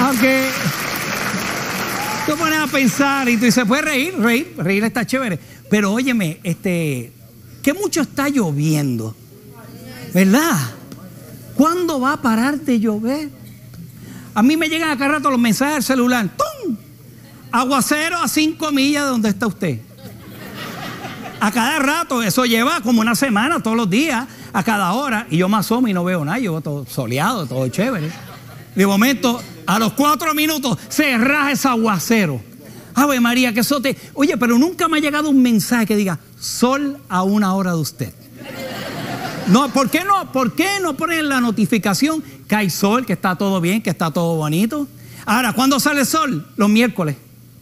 Aunque tú pones a pensar y tú dices, puedes reír está chévere. Pero óyeme, que mucho está lloviendo, ¿verdad? ¿Cuándo va a parar de llover? A mí me llegan a cada rato los mensajes del celular. ¡Tum! Aguacero a 5 millas de donde está usted. A cada rato, eso lleva como una semana, todos los días, a cada hora. Y yo me asomo y no veo nada, yo veo todo soleado, todo chévere. De momento, a los 4 minutos, se raja ese aguacero. Ave María, que eso te... Oye, pero nunca me ha llegado un mensaje que diga, sol a 1 hora de usted. No, ¿por qué no? ¿Por qué no ponen la notificación que hay sol, que está todo bien, que está todo bonito? Ahora, ¿cuándo sale el sol? Los miércoles.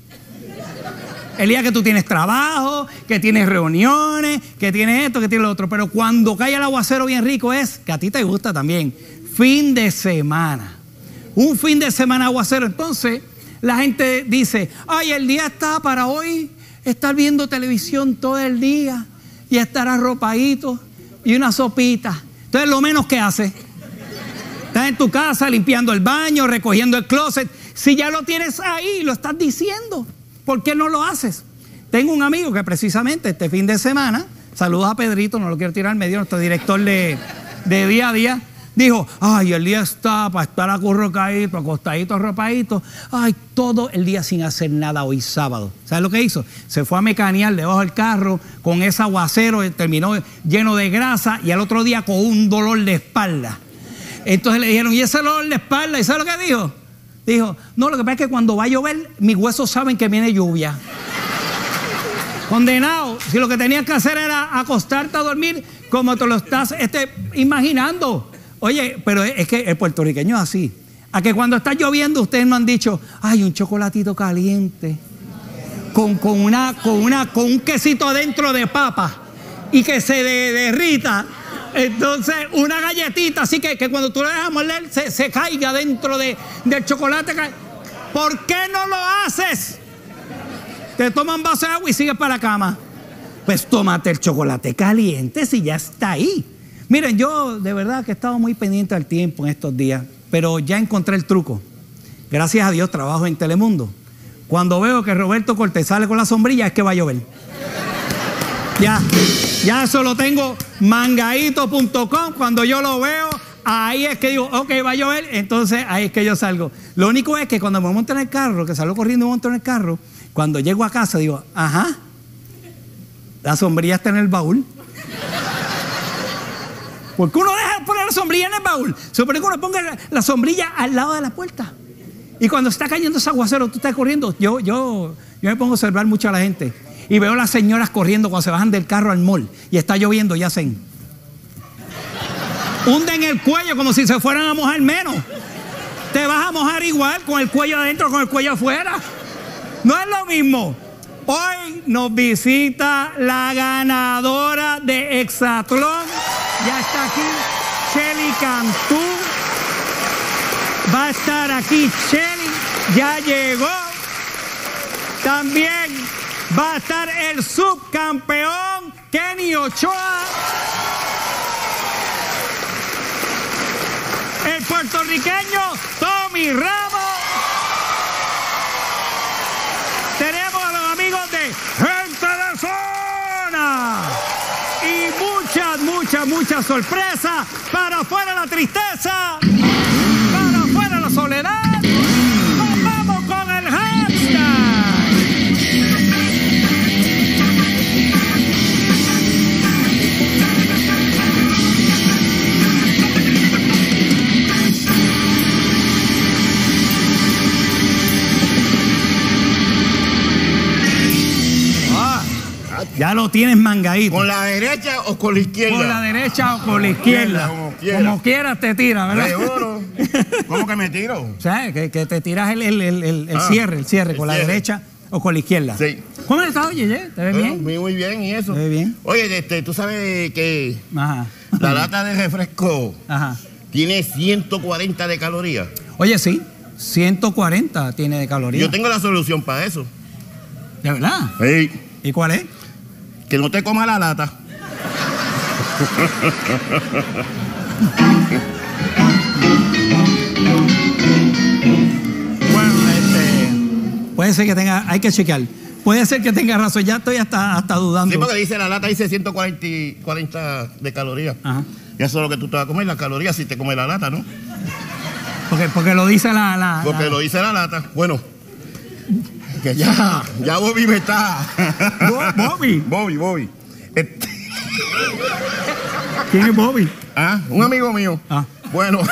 El día que tú tienes trabajo, que tienes reuniones, que tienes esto, que tienes lo otro. Pero cuando cae el aguacero bien rico es, que a ti te gusta también, fin de semana. Un fin de semana aguacero. Entonces, la gente dice, ay, el día está para hoy estar viendo televisión todo el día y estar arropadito y una sopita. Entonces, lo menos que haces, estás en tu casa limpiando el baño, recogiendo el closet. Si ya lo tienes ahí, lo estás diciendo, ¿por qué no lo haces? Tengo un amigo que precisamente este fin de semana, saludos a Pedrito, no lo quiero tirar al medio, nuestro director de día a día, dijo, ay, el día está para estar acurrucadito, acostadito, arropadito, ay, todo el día sin hacer nada hoy sábado. ¿Sabes lo que hizo? Se fue a mecanear debajo del carro con ese aguacero, terminó lleno de grasa y al otro día con un dolor de espalda. Entonces le dijeron, ¿y ese dolor de espalda? ¿Y sabes lo que dijo? Dijo, no, lo que pasa es que cuando va a llover, mis huesos saben que viene lluvia. Condenado, si lo que tenías que hacer era acostarte a dormir como te lo estás imaginando. Oye, pero es que el puertorriqueño es así. A que cuando está lloviendo ustedes no han dicho, ay, un chocolatito caliente con un quesito adentro de papa y que se derrita. Entonces, una galletita, así que cuando tú le dejas morder, se caiga dentro del chocolate. ¿Por qué no lo haces? Te toman un vaso de agua y sigues para la cama. Pues tómate el chocolate caliente si ya está ahí. Miren, yo de verdad que he estado muy pendiente al tiempo en estos días, pero ya encontré el truco. Gracias a Dios trabajo en Telemundo. Cuando veo que Roberto Cortés sale con la sombrilla es que va a llover. Ya eso lo tengo, mangaito.com, cuando yo lo veo, ahí es que digo, ok, va a llover, entonces ahí es que yo salgo. Lo único es que cuando me monto en el carro, que salgo corriendo y me monto en el carro, cuando llego a casa digo, ajá, la sombrilla está en el baúl. Porque uno deja de poner la sombrilla en el baúl. Se supone que uno ponga la sombrilla al lado de la puerta. Y cuando está cayendo ese aguacero, tú estás corriendo. Yo me pongo a observar mucho a la gente. Y veo a las señoras corriendo cuando se bajan del carro al mall. Y está lloviendo y hacen. Hunden el cuello como si se fueran a mojar menos. Te vas a mojar igual con el cuello adentro, con el cuello afuera. No es lo mismo. Hoy nos visita la ganadora de Hexatlón. Ya está aquí Shelly Cantú. Va a estar aquí Shelly. Ya llegó. También va a estar el subcampeón Kenny Ochoa. El puertorriqueño Tommy Ramos. Tenemos a los amigos de Gente de Zona. Y muchas sorpresas. Para afuera la tristeza. Para afuera la soledad. Nos vamos con el hashtag. Ya lo tienes mangadito. ¿Con la derecha o con la izquierda? Con la derecha o con la izquierda. Como quieras te tiras, ¿verdad? Seguro. ¿Cómo que me tiro? O sea, que te tiras el cierre con la derecha o con la izquierda. Sí. ¿Cómo estás, Yeye? ¿Te ves bien? Muy bien, ¿y eso? ¿Te ves bien? Oye, tú sabes que Ajá. la lata de refresco Ajá. tiene 140 de calorías. Oye, sí, 140 tiene de calorías. Yo tengo la solución para eso. ¿De verdad? Sí. ¿Y cuál es? Que no te coma la lata. Puede ser que tenga, hay que chequear. Puede ser que tenga razón, ya estoy hasta dudando. Sí, porque dice la lata, dice 140 de calorías. Ajá. Y eso es lo que tú te vas a comer, las calorías, si te comes la lata, ¿no? Porque lo dice Porque lo dice la lata. Bueno, que ya Bobby me está... Bobby. Bobby. ¿Quién es Bobby? Ah, un amigo mío. Ah. Bueno.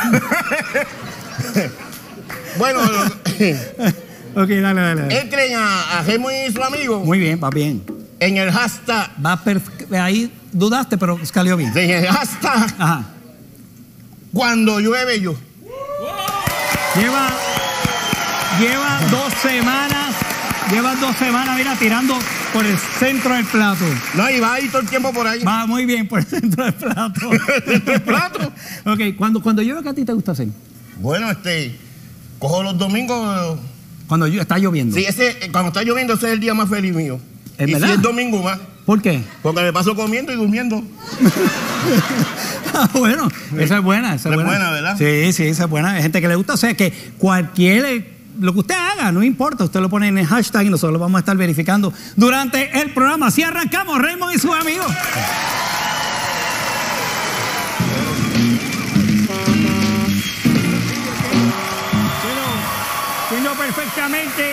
Bueno, Ok, dale. entren a Remo y su amigo Muy bien, va bien. en el hashtag. Ahí dudaste, pero salió bien. En el hashtag Ajá. cuando llueve yo. Lleva 2 semanas. Lleva 2 semanas, mira, tirando por el centro del plato. No, y va ahí todo el tiempo por ahí. Va muy bien por el centro del plato. ¿El plato? Ok, cuando llueve, ¿qué a ti te gusta hacer? Bueno, cojo los domingos. Cuando está lloviendo. Sí, cuando está lloviendo, ese es el día más feliz mío. ¿Es y verdad? si es domingo más. ¿Por qué? Porque me paso comiendo y durmiendo. Bueno, esa es buena. Esa es buena, ¿verdad? Sí, esa es buena. Hay gente que le gusta. O sea, que lo que usted haga, no importa. Usted lo pone en el hashtag y nosotros lo vamos a estar verificando durante el programa. Así arrancamos, Raymond y sus amigos. Entiendo perfectamente.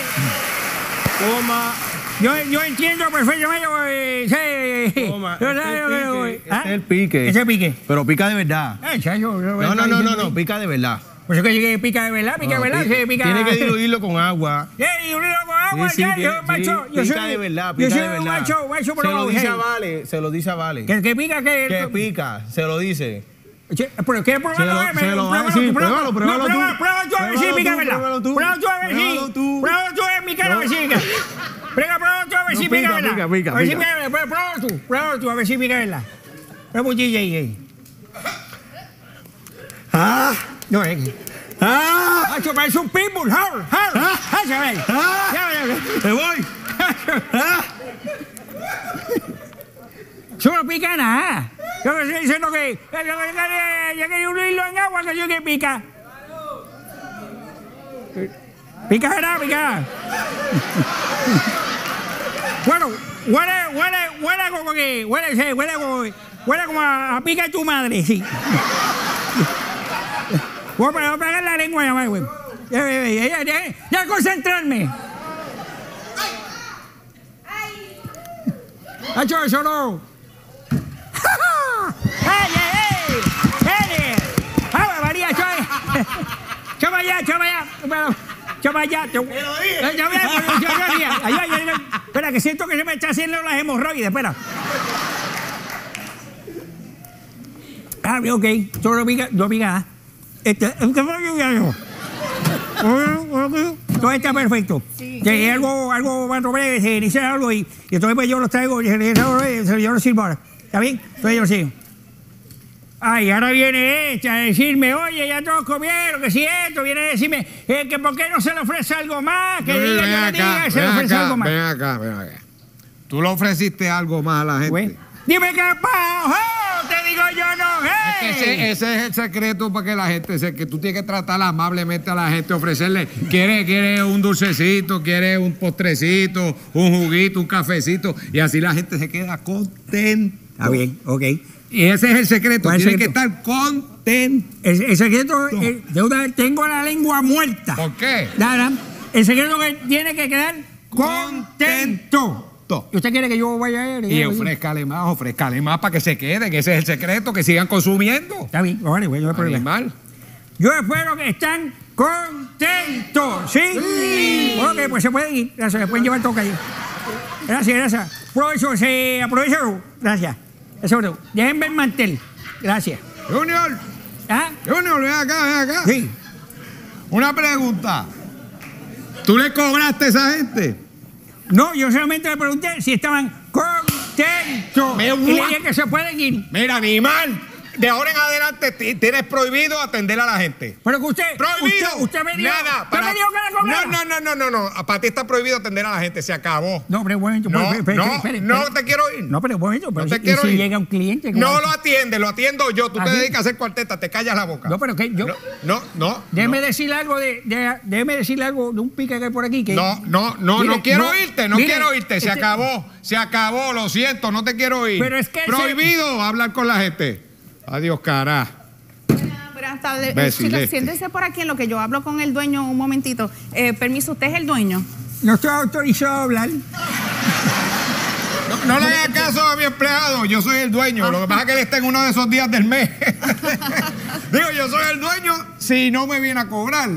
Yo entiendo perfectamente. Sí. Toma, Yo este sé es lo que el voy. pique, ¿Ah? este es el pique. Ese pique. Pero pica de verdad. Chacho, No, pica de verdad. Pues es que llegué pica de verdad, pica de verdad. Sí, pica. Tiene que diluirlo con agua. Diluirlo con agua, Sí, chacho, macho. Yo pica soy de verdad, yo pica soy de un verdad. macho Se lo dice hey. a Vale, se lo dice a Vale. Que pica, Que pica, se lo dice. Pero ¿qué prueba? Pruébalo tú. Prueba tú a ver si pica de verdad. Pruébalo tú. Prueba tú a ver si. Pruébalo tú. Prueba tú en mi cara a ver si pica. Prueba tú a ver si pica de verdad. Pica. A ver si pica de verdad. Prueba tú a ver si pica de verdad. Prueba un DJ. No es que. Hacho, parece un pitbull. Me voy. Eso no pica nada. Yo me estoy diciendo que yo quería unirlo en agua, que yo que pica. Pica, ¿verdad? Pica. Bueno, huele como que, huele como a pica de tu madre, sí. Voy a pegar la lengua ya, güey. Ya concentrarme. Hacho, eso no. ¡Hey! ¡Vamos, María! ¡Chama allá! Espera, que siento que se me está haciendo las hemorroides, espera. Ok, solo pica. Todo está perfecto. Que algo va a tomar, se dice algo y entonces pues yo los traigo y yo los sirvo ahora. ¿Está bien? Entonces yo los sirvo. Ay, ahora viene esta a decirme, oye, ya todos comieron, que si esto, viene a decirme que por qué no se le ofrece algo más, que diga, se le ofrece algo más. Ven acá. Tú le ofreciste algo más a la gente. Bueno, dime qué pasa, te digo yo no, Ese es el secreto para que la gente sepa que tú tienes que tratar amablemente a la gente, ofrecerle, quiere un dulcecito, quiere un postrecito, un juguito, un cafecito, y así la gente se queda contenta. Está bien, ok. Y ese es el secreto, ¿Cuál es el tiene que secreto? estar contento. El secreto, tengo la lengua muerta. ¿Por qué? Nada, el secreto que tiene que quedar contento. ¿Y usted quiere que yo vaya a él? Y ofrézcale más para que se queden, que ese es el secreto, que sigan consumiendo. Está bien, vale, no hay problema. Animal. Yo espero que están contentos, ¿sí? Ok, pues se pueden ir. Gracias, se pueden llevar todo ahí. Gracias. Aprovecho. Gracias. Eso es todo. Déjenme el mantel. Gracias. Junior, ¿Ah? ven acá. Sí. Una pregunta. ¿Tú le cobraste a esa gente? No, yo solamente le pregunté si estaban contentos. Y le dije que se pueden ir. Mira, animal. de ahora en adelante tienes prohibido atender a la gente. Pero que usted... ¡Prohibido! Usted me dijo... Nada. ¿Usted me dijo que la cobrara? No. Para ti está prohibido atender a la gente. Se acabó. No, pero bueno... No te quiero ir. No, pero bueno... No te quiero ir. Si llega un cliente... No lo atiende, lo atiendo yo. Tú te ¿Así? dedicas a hacer cuarteta, te callas la boca. No, pero que yo... No. Déjeme decirle algo déjeme decirle algo de un pique que hay por aquí que... No quiero irte. Se acabó, lo siento, no te quiero ir. Pero es que... Prohibido hablar con la gente. Adiós, cara. Buenas tardes. Chicos, siéntense por aquí en lo que yo hablo con el dueño un momentito. Permiso, ¿usted es el dueño? No estoy autorizado a hablar. No le hagas caso a mi empleado, yo soy el dueño. Lo que pasa es que él está en uno de esos días del mes. Digo, yo soy el dueño si no me viene a cobrar.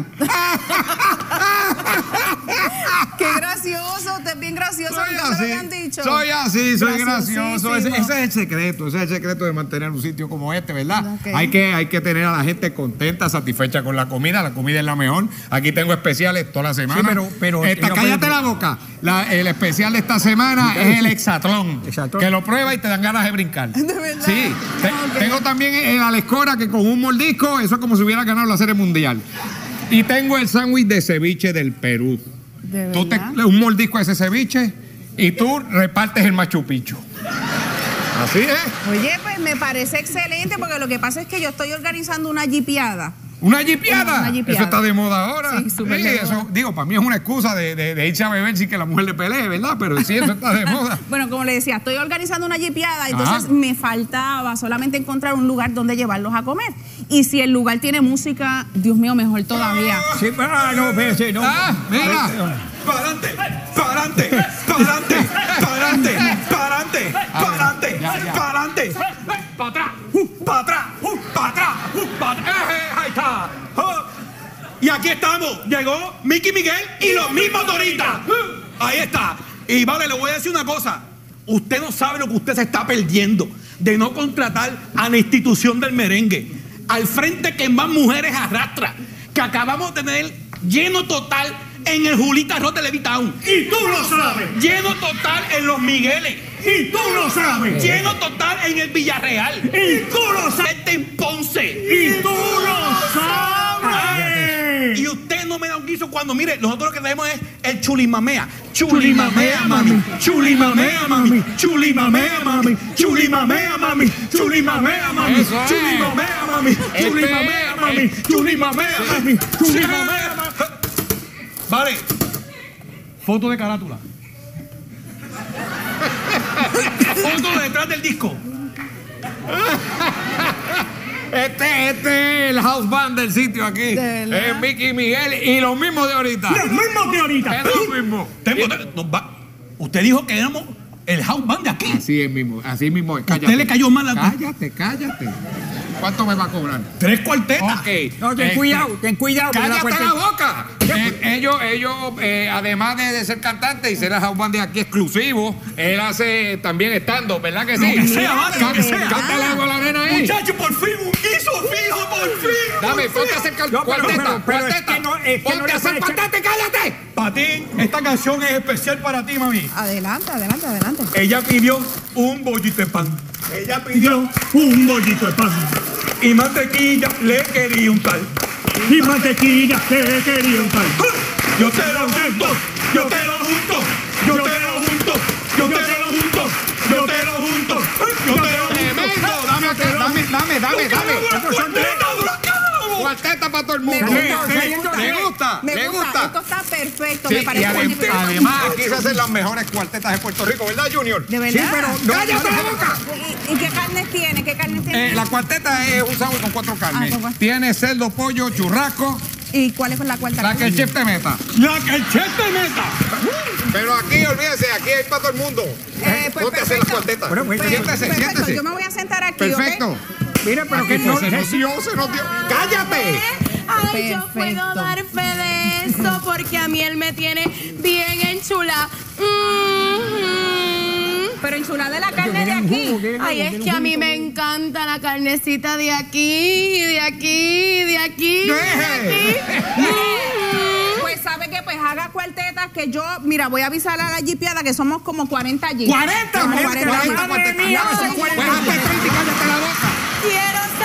¡Qué gracioso! Usted es bien gracioso. Soy ¿Qué así, me han dicho? soy gracioso. Ese Graciosísimo. es el secreto de mantener un sitio como este, ¿verdad? Ok. Hay que tener a la gente contenta, satisfecha con la comida es la mejor. Aquí tengo especiales toda la semana. Sí, pero cállate la boca. El especial de esta semana es el Hexatlón, que lo prueba y te dan ganas de brincar. ¿De verdad? Sí. Tengo también el Alescora, que con un mordisco, eso es como si hubiera ganado la Serie Mundial. Y tengo el sándwich de ceviche del Perú. ¿De Tú verdad? un mordisco de ese ceviche y tú repartes el Machu Picchu. Así es. Oye, pues me parece excelente porque lo que pasa es que yo estoy organizando una jipeada. ¿Una jipeada? Una jipeada. Eso está de moda ahora. Sí, súper de moda. Eso, digo, para mí es una excusa de irse a beber sin que la mujer le pelee, ¿verdad? Pero sí, eso está de moda. Bueno, como le decía, estoy organizando una jipeada, entonces Ajá. me faltaba solamente encontrar un lugar donde llevarlos a comer. Y si el lugar tiene música, Dios mío, mejor todavía. Sí, no, espérese, no. Mira. ¡Pa'lante! ¡Pa'lante! ¡Pa'lante! ¡Pa'lante! ¡Pa'lante! ¡Pa'lante! ¡Pa'lante! ¡Para atrás! ¡Para atrás! ¡Para atrás! ¡Para atrás! ¡Ahí está! Y aquí estamos. Llegó Mickey Miguel y los mismos de ahorita. Ahí está. Y vale, le voy a decir una cosa. Usted no sabe lo que usted se está perdiendo de no contratar a la institución del merengue. Al frente que más mujeres arrastra. Que acabamos de tener lleno total en el Julita Road de Levitown. Y tú lo sabes. Lleno total en Los Migueles. Y tú lo sabes. Lleno total en el Villarreal. Y tú lo sabes. En Ponce. Y tú lo sabes. Y usted no me da un guiso cuando, mire, nosotros lo que tenemos es el chulimamea. Chulimamea, mami. Chulimamea, mami. Chulimamea, mami. Chulimamea, mami. Chulimamea, mami. Chulimamea, mami. Chulimamea, mami. Chulimamea, mami. Chulimamea, mami. Vale. Foto de carátula. Foto detrás del disco. Este es el house band del sitio aquí. verdad? Es Mickey Miguel y los mismos de ahorita. Los mismos de ahorita. Es lo mismo. Usted dijo que éramos el house band de aquí. Así es mismo, así mismo. Cállate. Usted le cayó mal a... Cállate. ¿Cuánto me va a cobrar? 3 cuartetas. Ok. No, ten cuidado. ¡Cállate la boca! Ellos además de ser cantante y ser el house band de aquí exclusivo, él hace también estando, ¿verdad que sí? Lo que sea, vale, lo que sea. Cántale algo a la nena ahí. Muchacho, por fin, un guiso fijo, por fin. Dame, ponte a hacer cuarteta. pero es que no le Ponte a hacer puede cuarteta y cállate. Para ti, esta canción es especial para ti, mami. Adelante. Ella pidió un bollito de pan. Ella pidió un bollito de pan. Y mantequilla le quería untar. Y mantequilla le quería untar. Yo te lo junto, yo te lo junto, yo te lo junto, yo te lo junto, yo te lo junto, yo te lo junto. Tremendo. Dame. ¡Cuarteta! Cuarteta para todo el mundo. ¿Le gusta? Me gusta. Esto está perfecto. Sí, me parece y buenísimo. además aquí se hacen las mejores cuartetas de Puerto Rico, ¿verdad, Junior? De verdad. Sí, pero ¡Cállate la boca! ¿Y qué carnes tiene? ¿Qué carnes tiene? La cuarteta es un sándwich con 4 carnes. con cuatro. Tiene cerdo, pollo, churrasco, ¿Y cuál es la cuarta? la que el chef te meta. ¡La que el chef te meta! Pero aquí, olvídese, aquí hay para todo el mundo. Pues Ponte a hacer las perfecto. cuartetas. Bueno, pues, Siéntese, Perfecto, siéntese. yo me voy a sentar aquí, Perfecto. ¿ok? Mira, pero Aquí que no... se nos dio. ¡Cállate! Ay, yo Perfecto. puedo dar fe de eso porque a mí él me tiene bien enchula. Pero enchulada de la carne de aquí. Ay, es que a mí me encanta la carnecita de aquí, de aquí, de aquí, de aquí. Pues sabe que pues haga cuartetas que yo, mira, voy a avisar a la jipeada que somos como 40 allí. ¡40! Como 40 40 cuartetas. Mira, Pues son hazte 40. Pues hazte 30 y cállate la boca. Quiero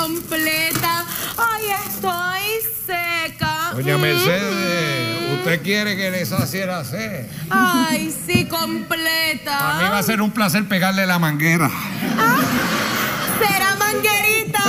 completa. Ay, estoy seca. Doña Mercedes, ¿usted quiere que le sacie la sed? Ay, sí, completa. A mí va a ser un placer pegarle la manguera. ¿Será manguerita?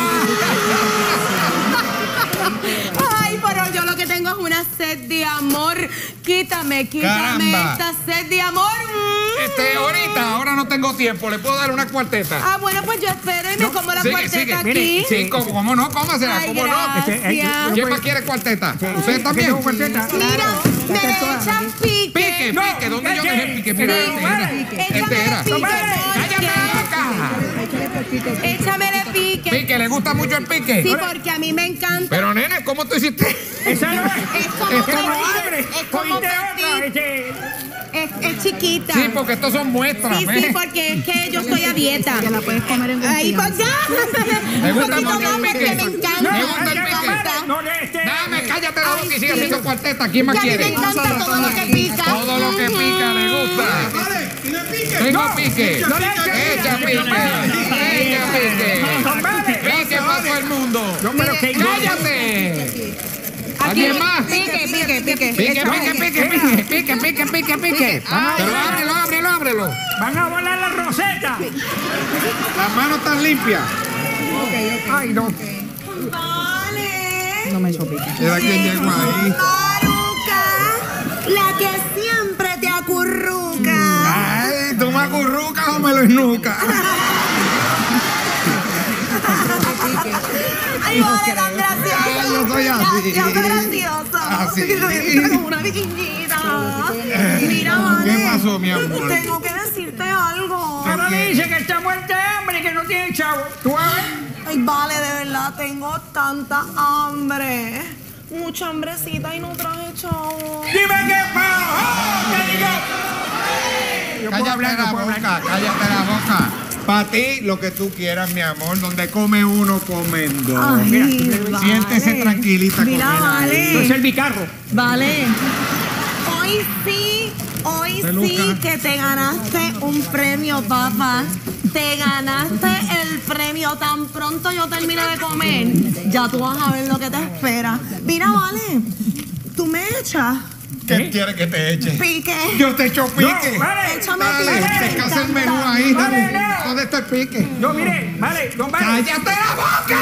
Ay, pero yo lo que tengo es una sed de amor. Quítame Caramba. esta sed de amor. Ahora no tengo tiempo. ¿Le puedo dar una cuarteta? Ah, bueno, pues yo espero y me como la cuarteta Mire, aquí. Sí, ¿cómo no? Cómasela, Ay, ¿cómo no? gracias. ¿Quién más quiere cuarteta? ¿Usted también? Mira, me le echan pique. Pique, ¿dónde yo dejé el pique? Mira, este era. ¡Cállate la boca! Échamele pique. Pique, ¿le gusta mucho el pique? Sí, porque a mí me encanta. Pero, nene, ¿cómo tú hiciste? Esa no es. Es como Que no abre. es como Cogiste otra. es chiquita. Sí, porque estos son muestras. Sí, ¿ves? porque es que yo estoy a dieta. La puedes comer en Ahí pues ya. ¿Le gusta Un poquito mucho el más pique? porque me encanta. ¿Le gusta el pique? Dame, cállate la boca y sigue haciendo cuarteta. ¿Quién más Que a mí me quiere? encanta todo lo que pica. Todo lo que pica le gusta. Vale, ¿tiene pique? Tengo pique. Echa pique. Echa pique. Pique para todo el mundo. ¡Cállate! ¿Alguien más? Pique. Pique. Pero ábrelo. Van a volar la roseta. Las manos están limpias. Ay, no. Vale. No me echo pique. Era quien llegó ahí. Maruca, la que siempre te acurruca. Ay, ¿tú me acurrucas o me lo esnucas? Ay, vale, tan gracioso. Ay, yo soy así. Yo soy gracioso. Así. Como una vikinguita. Mira, vale. ¿Qué pasó, mi amor? Tengo que decirte algo. Ahora dice que está muerta de hambre y que no tiene chavo. ¿Tú a ver? Ay, vale, de verdad, tengo tanta hambre. Mucha hambrecita y no traje chavo. Dime qué pasó. Cállate la boca. Para ti, lo que tú quieras, mi amor. Donde come uno, comen dos. Ay, Siéntese tranquilita. Mira, con él ahí. Soy el bicarro. Vale. Hoy Peluca. sí que te ganaste un premio, papá. Te ganaste el premio. Tan pronto yo termine de comer, ya tú vas a ver lo que te espera. Mira, vale, tú me echas ¿Qué quieres que te eche? pique. Yo te echo pique. Vale. Échame Dale, pique. te casa el menú ahí. Vale, Dale. no. ¿Dónde está el pique? No, mire, vale, don Vale. ¡Cállate la boca!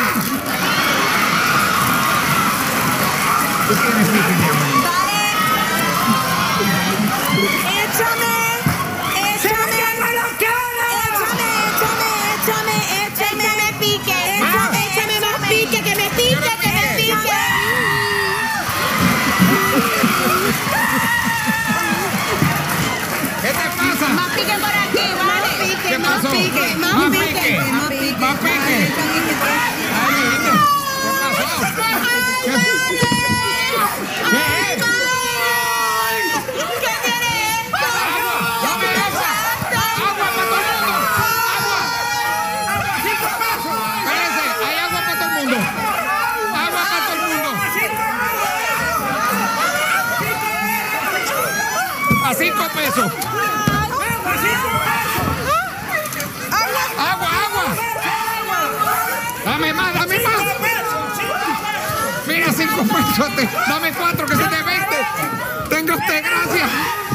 Vale. Échame pique. Échame más pique, que me pique. ¿Qué te pasa? Más pique por aquí, vale. ¿Qué pasó? Más pique. Más pique. Ay, ¿qué pasó? ¿Qué tiene esto? ¡Dame agua! ¡Agua para todo el mundo! ¡Agua! Espérense, hay agua para todo el mundo. ¡Agua para todo el mundo! A 5 pesos. ¡Agua! ¡Dame más! Mira, 5 pesos. Dame 4 que se te 20. Tenga usted, gracias.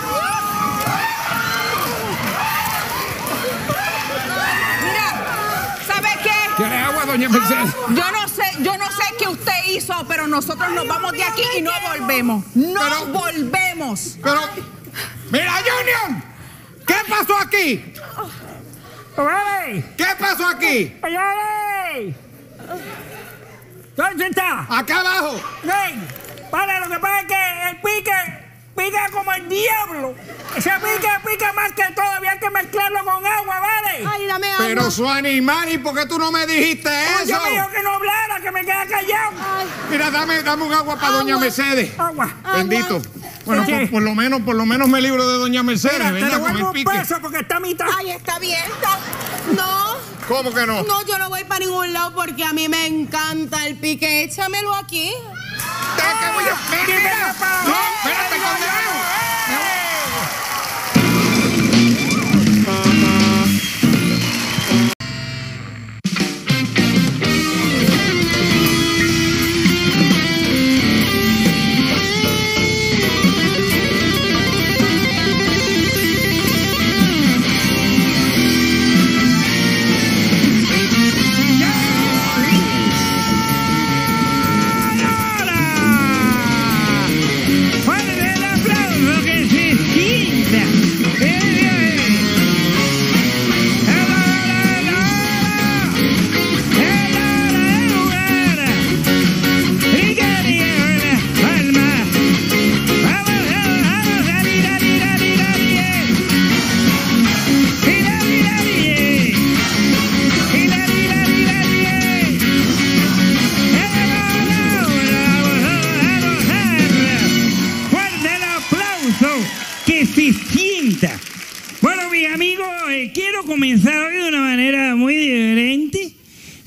Mira, ¿sabe qué? ¿Quiere agua, doña Mercedes? Yo no sé qué usted hizo, pero nosotros nos vamos de aquí y no volvemos. No volvemos. Pero, mira, Junior, ¿qué pasó aquí? Vale. ¿Qué pasó aquí? Vale. ¿Dónde está? Acá abajo. Ven, vale, lo que pasa es que el pique pica como el diablo. Ese pica más que todo. Había que mezclarlo con agua, ¿vale? Ay, dame agua. Pero su animal, ¿y por qué tú no me dijiste eso? Yo me dijo que no hablara, que me queda callado. Mira, dame un agua para doña Mercedes. Agua. Bendito. Bueno, Sí. por lo menos me libro de doña Mercedes, Mira, te ¿verdad? Con devuelvo el un pique. peso porque está a mitad. Ay, está bien. No. ¿Cómo que no? No, yo no voy para ningún lado porque a mí me encanta el pique. Échamelo aquí. Mira. No, espérate, condenado.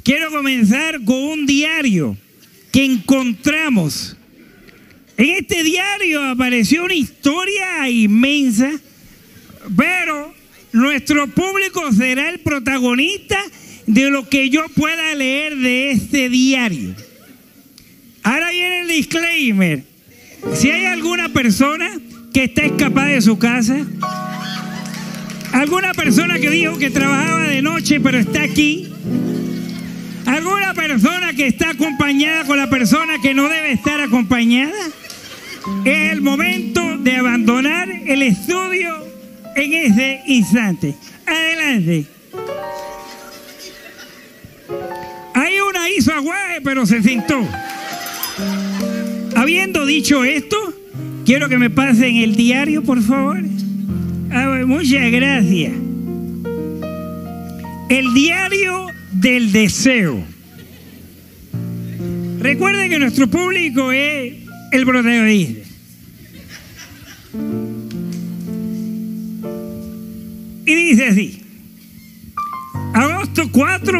quiero comenzar con un diario que encontramos. En este diario apareció una historia inmensa, pero nuestro público será el protagonista de lo que yo pueda leer de este diario. Ahora viene el disclaimer. Si hay alguna persona que está escapada de su casa, alguna persona que dijo que trabajaba de noche pero está aquí, alguna persona que está acompañada con la persona que no debe estar acompañada, es el momento de abandonar el estudio en ese instante. Adelante. Hay una hizo aguaje pero se sentó. Habiendo dicho esto, quiero que me pasen el diario, por favor. Muchas gracias. El diario del deseo. Recuerden que nuestro público es el protagonista. Y dice así: agosto 4,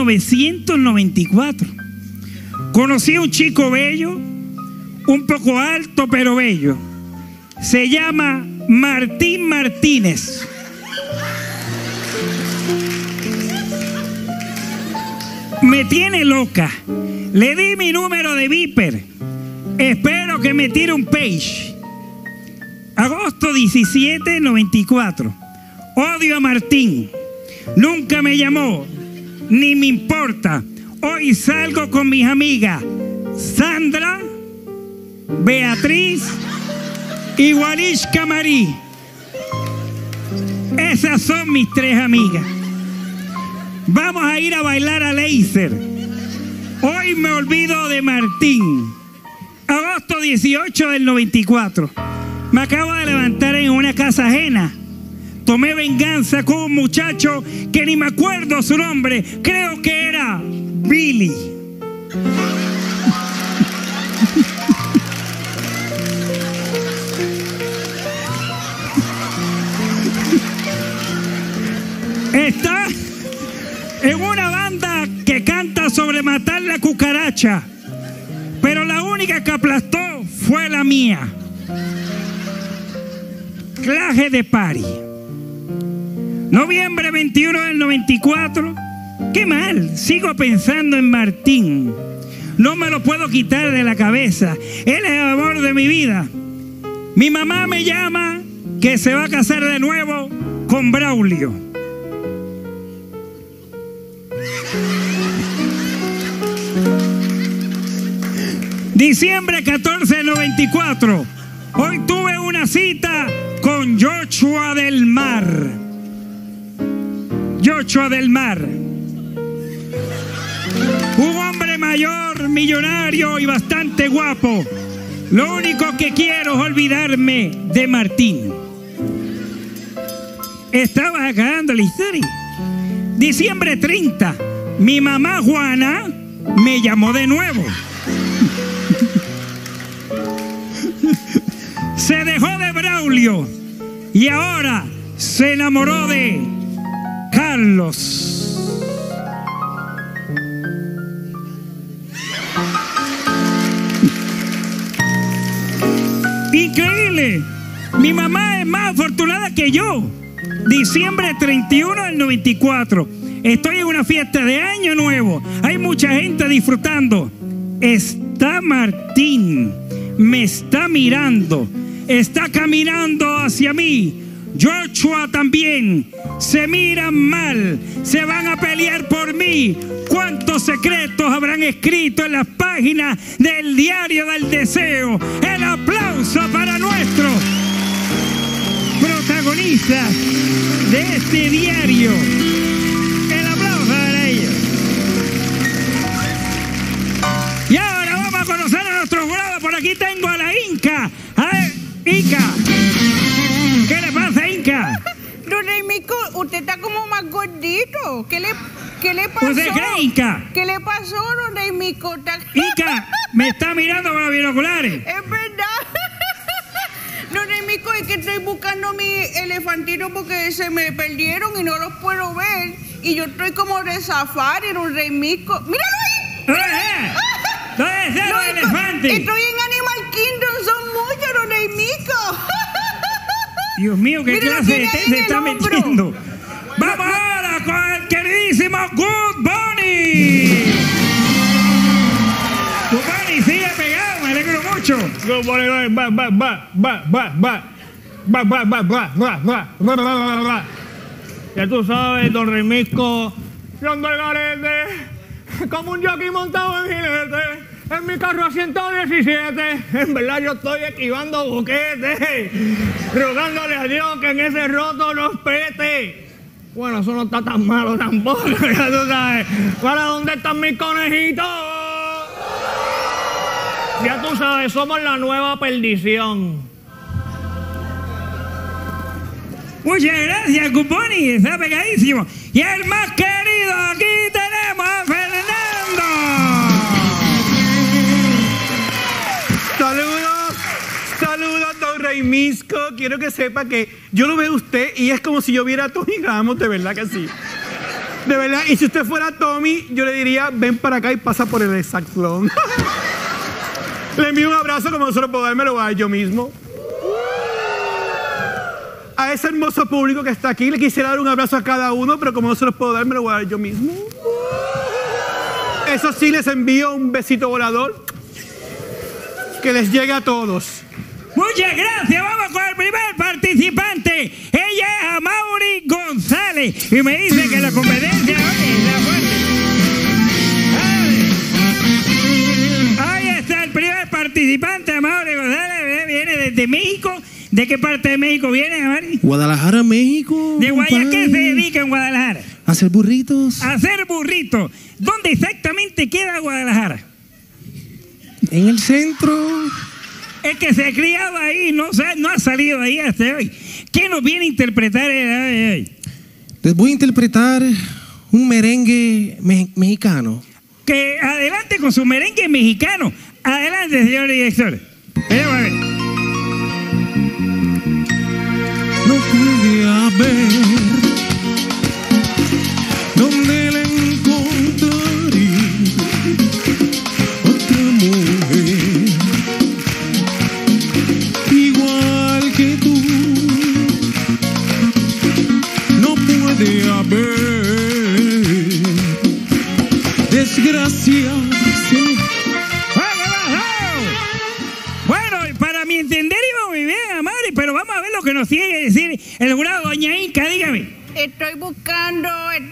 1994. Conocí a un chico bello, un poco alto pero bello. Se llama Martín Martínez. Me tiene loca. Le di mi número de Viper. Espero que me tire un page. Agosto 17, 94. Odio a Martín. Nunca me llamó, ni me importa. Hoy salgo con mis amigas Sandra, Beatriz y Warishka Marí. Esas son mis 3 amigas. Vamos a ir a bailar a Laser. Hoy me olvido de Martín. Agosto 18 del 94. Me acabo de levantar en una casa ajena. Tomé venganza con un muchacho que ni me acuerdo su nombre. Creo que era Billy. Está en una banda que canta sobre matar la cucaracha, pero la única que aplastó fue la mía. Clase de party. Noviembre 21 del 94. Qué mal, sigo pensando en Martín. No me lo puedo quitar de la cabeza. Él es el amor de mi vida. Mi mamá me llama que se va a casar de nuevo con Braulio. Diciembre 14 del 94. Hoy tuve una cita con Joshua del Mar. Joshua del Mar. Un hombre mayor, millonario y bastante guapo. Lo único que quiero es olvidarme de Martín. Estabas acabando la historia. Diciembre 30. Mi mamá Juana me llamó de nuevo. Se dejó de Braulio y ahora se enamoró de Carlos. Increíble. Mi mamá es más afortunada que yo. Diciembre 31 del 94. Estoy en una fiesta de Año Nuevo. Hay mucha gente disfrutando. Está Martín. Me está mirando. Está caminando hacia mí. Joshua también. Se miran mal. Se van a pelear por mí. ¿Cuántos secretos habrán escrito en las páginas del diario del deseo? El aplauso para nuestro protagonista de este diario. El aplauso para ellos. Y ahora vamos a conocer a nuestro jurado. Por aquí tengo a la Inca. A ver, Inca. ¿Qué le pasa, Inca? Don Raimico, usted está como más gordito. ¿Qué le pasó? ¿Usted cree, Inca? ¿Qué le pasó, don Raimico? Inca, me está mirando con los binoculares. Es verdad. Don Raimico, es que estoy buscando mis elefantitos porque se me perdieron y no los puedo ver. y yo estoy como de safari en un rey mico. ¡Míralo ahí! ¿Dónde están los elefantes? Estoy en Animal Kingdom, son muchos los rey micos. Dios mío, qué Mira lo clase que de té hay se en está el hombro. metiendo. Vamos ahora con el queridísimo Good Bunny. Good Bunny sigue pegado, me alegro mucho. Good Bunny, ya tú sabes, don Remisco, yo ando al garete, como un jockey montado en jinete, en mi carro a 117. En verdad yo estoy esquivando boquetes, rogándole a Dios que en ese roto los pete. Bueno, eso no está tan malo tampoco, ya tú sabes. ¿Para dónde están mis conejitos? Ya tú sabes, somos la nueva perdición. Muchas gracias, Good Bunny, está pegadísimo. Y el más querido, aquí tenemos a Fernando. Saludos, don Remisco. Quiero que sepa que yo lo veo a usted y es como si yo viera a Tommy Ramos, de verdad que sí. De verdad, y si usted fuera Tommy, yo le diría, ven para acá y pasa por el hexatlón. Le envío un abrazo, como no se lo puedo dar, me lo voy a dar yo mismo. A ese hermoso público que está aquí, le quisiera dar un abrazo a cada uno, pero como no se los puedo dar, me lo voy a dar yo mismo. Eso sí, les envío un besito volador que les llegue a todos. Muchas gracias, vamos con el primer participante. Ella es Amaury González y me dice que la competencia hoy es la fuerte. Ahí está el primer participante, Amaury González, viene desde México. ¿De qué parte de México viene, Amaury? Guadalajara, México. ¿De Guaya? ¿Qué se dedica en Guadalajara? A hacer burritos. A hacer burritos. ¿Dónde exactamente queda Guadalajara? En el centro. El que se ha criado ahí no ha salido ahí hasta hoy. ¿Qué nos viene a interpretar hoy? Les voy a interpretar un merengue mexicano. Que adelante con su merengue mexicano. Adelante, señor director. Vamos a ver. No pude haber donde la encontraré otra mujer igual que tú. No puede haber desgracia. Sí. Bueno, para mi entender iba muy bien, Amaury, pero vamos a ver lo que nos tiene que decir el jurado. Doña Inca, dígame. Estoy buscando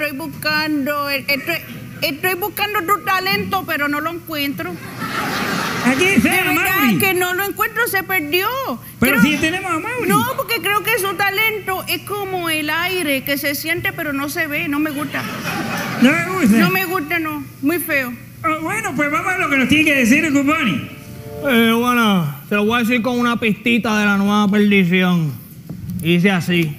tu talento, pero no lo encuentro. Aquí está De verdad Amaury. que no lo encuentro, se perdió. Pero si tenemos a Amaury. No, porque creo que su talento es como el aire, que se siente pero no se ve, no me gusta. ¿No me gusta? No me gusta, no, muy feo. Bueno, pues vamos a ver lo que nos tiene que decir el Good Bunny. Bueno, se lo voy a decir con una pistita de la nueva perdición. Dice así.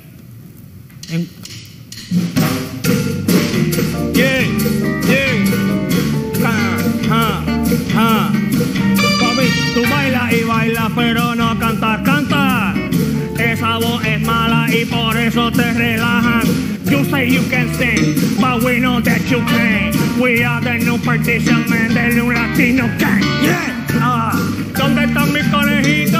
Papi, tú bailas y bailas, pero no cantas, canta. Esa voz es mala y por eso te relajan. You say you can sing, but we know that you can. We are the new perdition man, the new Latino gang. Yeah. ¿Dónde están mis conejitos?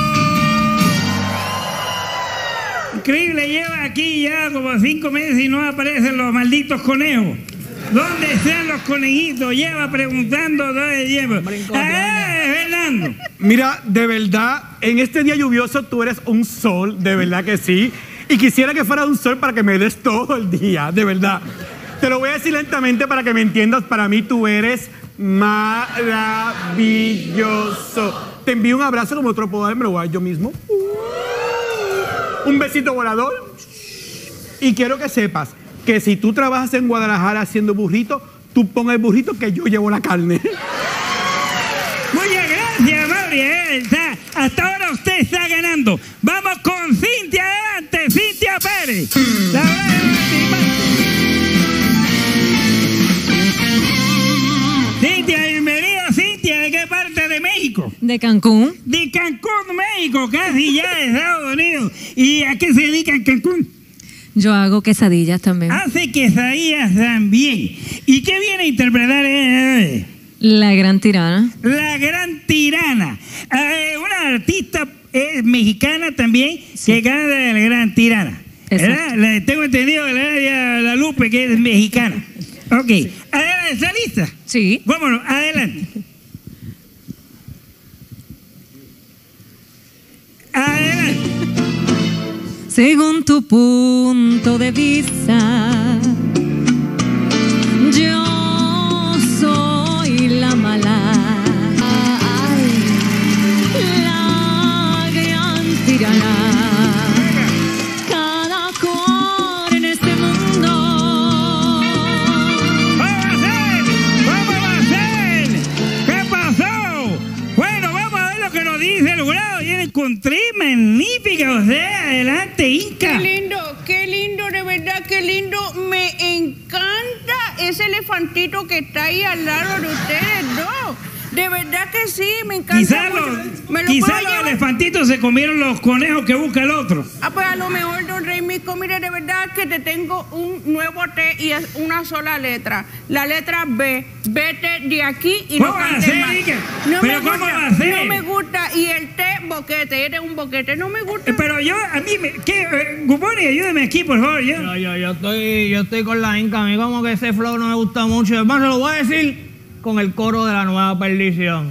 Increíble, lleva aquí ya como 5 meses y no aparecen los malditos conejos. ¿Dónde están los conejitos? Lleva preguntando dónde lleva. Fernando. Mira, de verdad, en este día lluvioso tú eres un sol, de verdad que sí. Y quisiera que fuera un sol para que me des todo el día, de verdad. Te lo voy a decir lentamente para que me entiendas. Para mí tú eres maravilloso. Te envío un abrazo como otro puedo dar, me lo voy a dar yo mismo. Un besito volador. Y quiero que sepas que si tú trabajas en Guadalajara haciendo burritos, tú pon el burrito que yo llevo la carne. Muchas gracias, Amaury. Hasta ahora usted está ganando. Vamos con Cintia, adelante, Cintia Pérez. La Cintia, bienvenida, Cintia. ¿De qué parte de México? De Cancún. De Cancún, México, casi ya de Estados Unidos. ¿Y a qué se dedica en Cancún? Yo hago quesadillas también. Hace quesadillas también. ¿Y qué viene a interpretar? La Gran Tirana. La Gran Tirana. Una artista mexicana también que canta de La Gran Tirana. ¿Verdad? Tengo entendido que la Lupe, que es mexicana. Ok. ¿Está lista? Sí. Vámonos, adelante. Adelante. Según tu punto de vista, yo soy la mala, la gran tirana. Cada cual en este mundo. ¡Vamos a hacer! ¿Qué pasó? Bueno, vamos a ver lo que nos dice el jurado. Yo la encontré magnífica, o sea, adelante, Inca. Qué lindo, de verdad, qué lindo. Me encanta ese elefantito que está ahí al lado de ustedes dos. De verdad que sí, me encanta. Quizá los elefantitos se comieron los conejos que busca el otro. Pues a lo mejor, don Rey Mico, mire, de verdad que te tengo un nuevo té y es una sola letra. La letra B. Vete de aquí y no cantes más. ¿Pero cómo va a ser? No me gusta. Y el té, boquete. Eres un boquete, no me gusta. Pero yo, a mí, Guponi, ayúdeme aquí, por favor. Yo estoy con la Inca. A mí como que ese flow no me gusta mucho. Además, se lo voy a decir con el coro de La Nueva Perdición.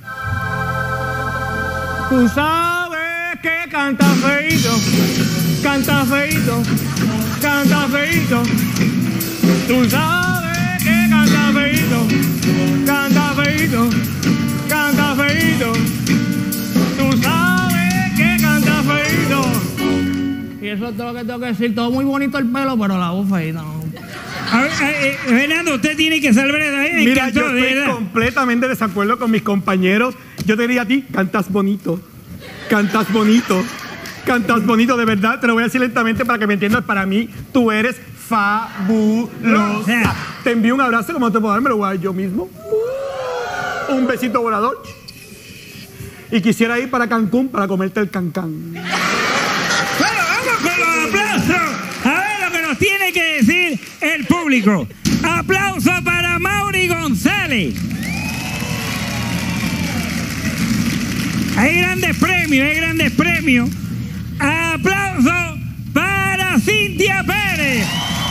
Tú sabes que canta feíto, canta feíto, canta feíto. Tú sabes que canta feíto, canta feíto, canta feíto. Tú sabes que canta feíto. Y eso es todo lo que tengo que decir. Todo muy bonito el pelo, pero la voz feíta no. A ver, Fernando, usted tiene que salvar de ahí. Mira, yo estoy completamente de desacuerdo con mis compañeros. Yo te diría a ti, cantas bonito, cantas bonito, cantas bonito, de verdad. Te lo voy a decir lentamente para que me entiendas. Para mí, tú eres fabulosa. Te envío un abrazo, como te puedo dar, me lo voy a dar yo mismo. Un besito volador. Y quisiera ir para Cancún para comerte el cancán. Bueno, vamos con los aplausos. A ver lo que nos tiene que decir el público. Aplauso para Mauri González. Hay grandes premios, hay grandes premios. Aplauso para Cintia Pérez.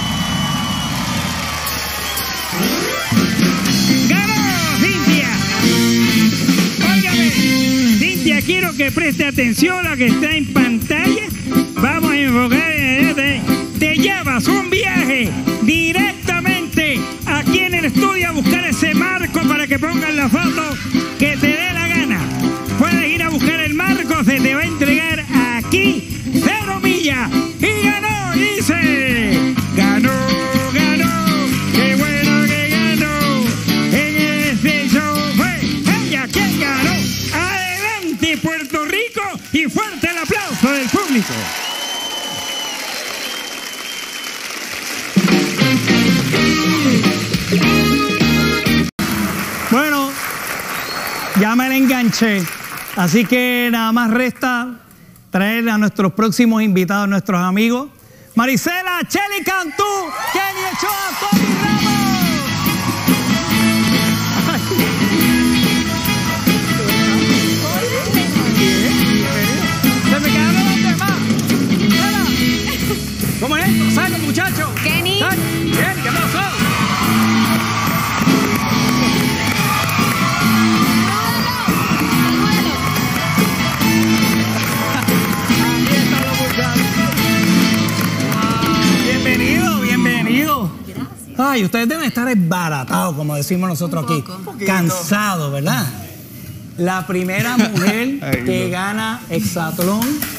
¡Ganó, Cintia! Óigame, Cintia, quiero que preste atención a la que está en pantalla. Vamos a enfocar. Te llevas un viaje directamente aquí en el estudio a buscar ese marco para que pongan la foto que te dé la gana. Puedes ir a buscar el marco, se te va a entregar aquí 0 millas. Y ganó, dice. Ganó, ganó. Qué bueno que ganó. En este show fue ella quien ganó. Adelante, Puerto Rico. Y fuerte el aplauso del público. Bueno, ya me la enganché, así que nada más resta traer a nuestros próximos invitados, nuestros amigos, Marisela, Chely Cantú, Kenny Ochoa, Tony Ramos. Se me quedaron los demás. ¿Cómo es? ¡Saca, muchacho! Kenny. Bien, ¿qué pasó? Bienvenido, bienvenido. Ay, ustedes deben estar esbaratados, como decimos nosotros aquí. Cansados, ¿verdad? La primera mujer que gana hexatlón.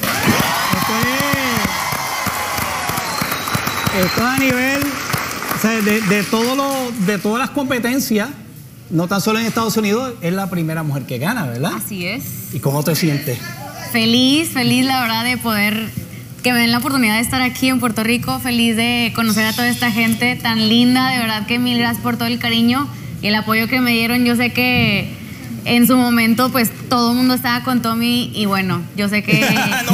Esto es a nivel, o sea, de todas las competencias, no tan solo en Estados Unidos, es la primera mujer que gana, ¿verdad? Así es. ¿Y cómo te sientes? Feliz, la verdad, de poder, que me den la oportunidad de estar aquí en Puerto Rico, feliz de conocer a toda esta gente tan linda, de verdad que mil gracias por todo el cariño y el apoyo que me dieron. Yo sé que en su momento, pues todo el mundo estaba con Tommy y bueno, yo sé que...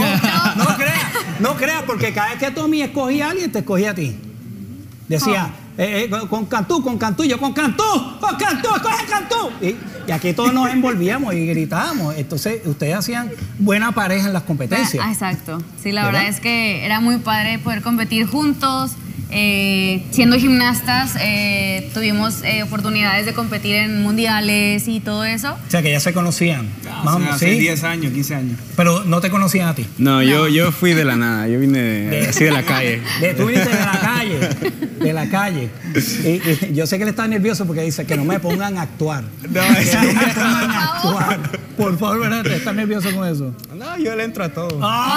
No creas, porque cada vez que Tommy escogía a alguien, te escogía a ti. Decía, con Cantú, yo con Cantú, escoge Cantú. Y aquí todos nos envolvíamos y gritábamos. Entonces, ustedes hacían buena pareja en las competencias. Exacto. Sí, la verdad es que era muy padre poder competir juntos. Siendo gimnastas, tuvimos oportunidades de competir en mundiales y todo eso. O sea, que ya se conocían. Hace 10 años, 15 años. Pero no te conocían a ti. No, yo fui de la nada. Yo vine así de la calle. Tú viniste de la calle. De la calle. Y yo sé que él está nervioso porque dice que no me pongan a actuar. No me pongan a actuar. Por favor, ¿verdad? ¿Estás nervioso con eso? No, yo le entro a todo.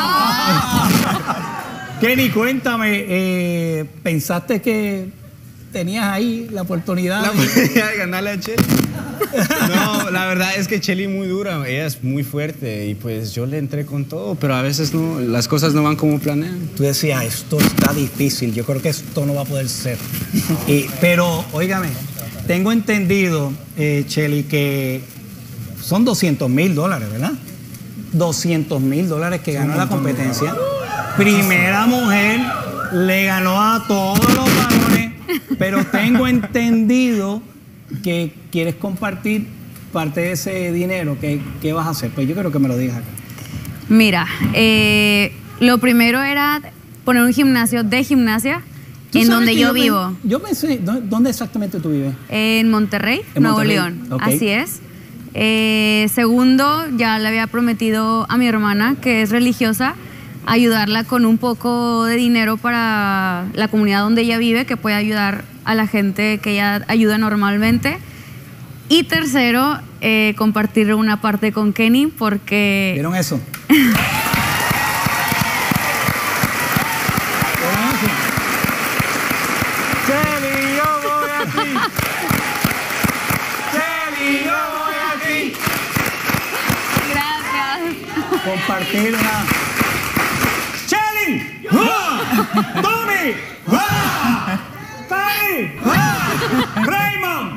Kenny, cuéntame, ¿pensaste que tenías ahí la oportunidad de ganarle a Chely? No, la verdad es que Chely muy dura, ella es muy fuerte y pues yo le entré con todo, pero a veces no, las cosas no van como planean. Tú decías, esto está difícil, yo creo que esto no va a poder ser. Pero, óigame, tengo entendido, Chely, que son $200,000, ¿verdad? $200,000 que ganó la competencia. Primera mujer, le ganó a todos los varones, pero tengo entendido que quieres compartir parte de ese dinero. ¿Qué vas a hacer? Pues yo creo que me lo digas acá. Mira, lo primero era poner un gimnasio de gimnasia en donde yo vivo. Yo pensé, ¿dónde exactamente tú vives? En Monterrey, Nuevo León. Okay. Así es. Segundo, ya le había prometido a mi hermana, que es religiosa, ayudarla con un poco de dinero para la comunidad donde ella vive, que puede ayudar a la gente que ella ayuda normalmente. Y tercero, compartir una parte con Kenny porque... ¿Vieron eso? Chely, yo voy aquí. Chely, yo voy aquí. Gracias. Compartir una... ¡Tommy! ¡Tani! ¡Raymond!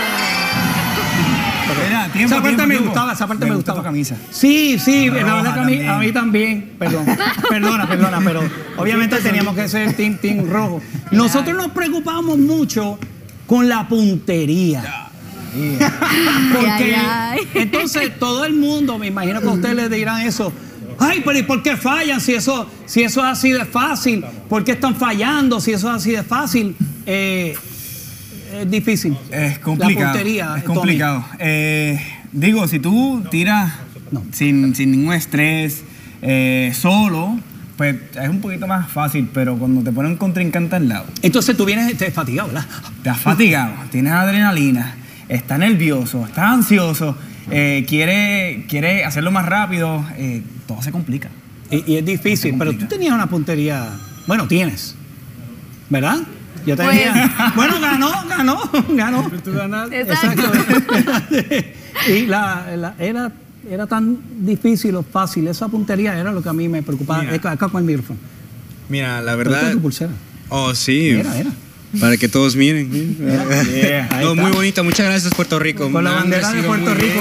Esa parte me gustaba, me gustaba. Camisa. Sí, la verdad que a mí también. Perdona, pero obviamente teníamos que ser team rojo. Nosotros nos preocupamos mucho con la puntería. Porque entonces todo el mundo, me imagino que a ustedes les dirán eso. Ay, pero ¿y por qué fallan si eso es así de fácil? ¿Por qué están fallando si eso es así de fácil? Es difícil. Es complicado. La puntería, es complicado. Digo, si tú tiras sin ningún estrés, solo, pues es un poquito más fácil, pero cuando te ponen un contrincante al lado. Entonces tú vienes fatigado, ¿verdad? Estás fatigado, tienes adrenalina, estás nervioso, estás ansioso. Quiere hacerlo más rápido, todo se complica. Y es difícil, pero tú tenías una puntería, bueno, tienes, ¿verdad? Yo tenía, bueno, ganó. ¿Tú ganaste? Exacto. Y era tan difícil o fácil, esa puntería era lo que a mí me preocupaba. Acá con el micrófono. Mira, la verdad... Tu pulsera. Oh, sí. Era. Para que todos miren. No, muy bonita. Muchas gracias, Puerto Rico. Con la bandera de Puerto Rico,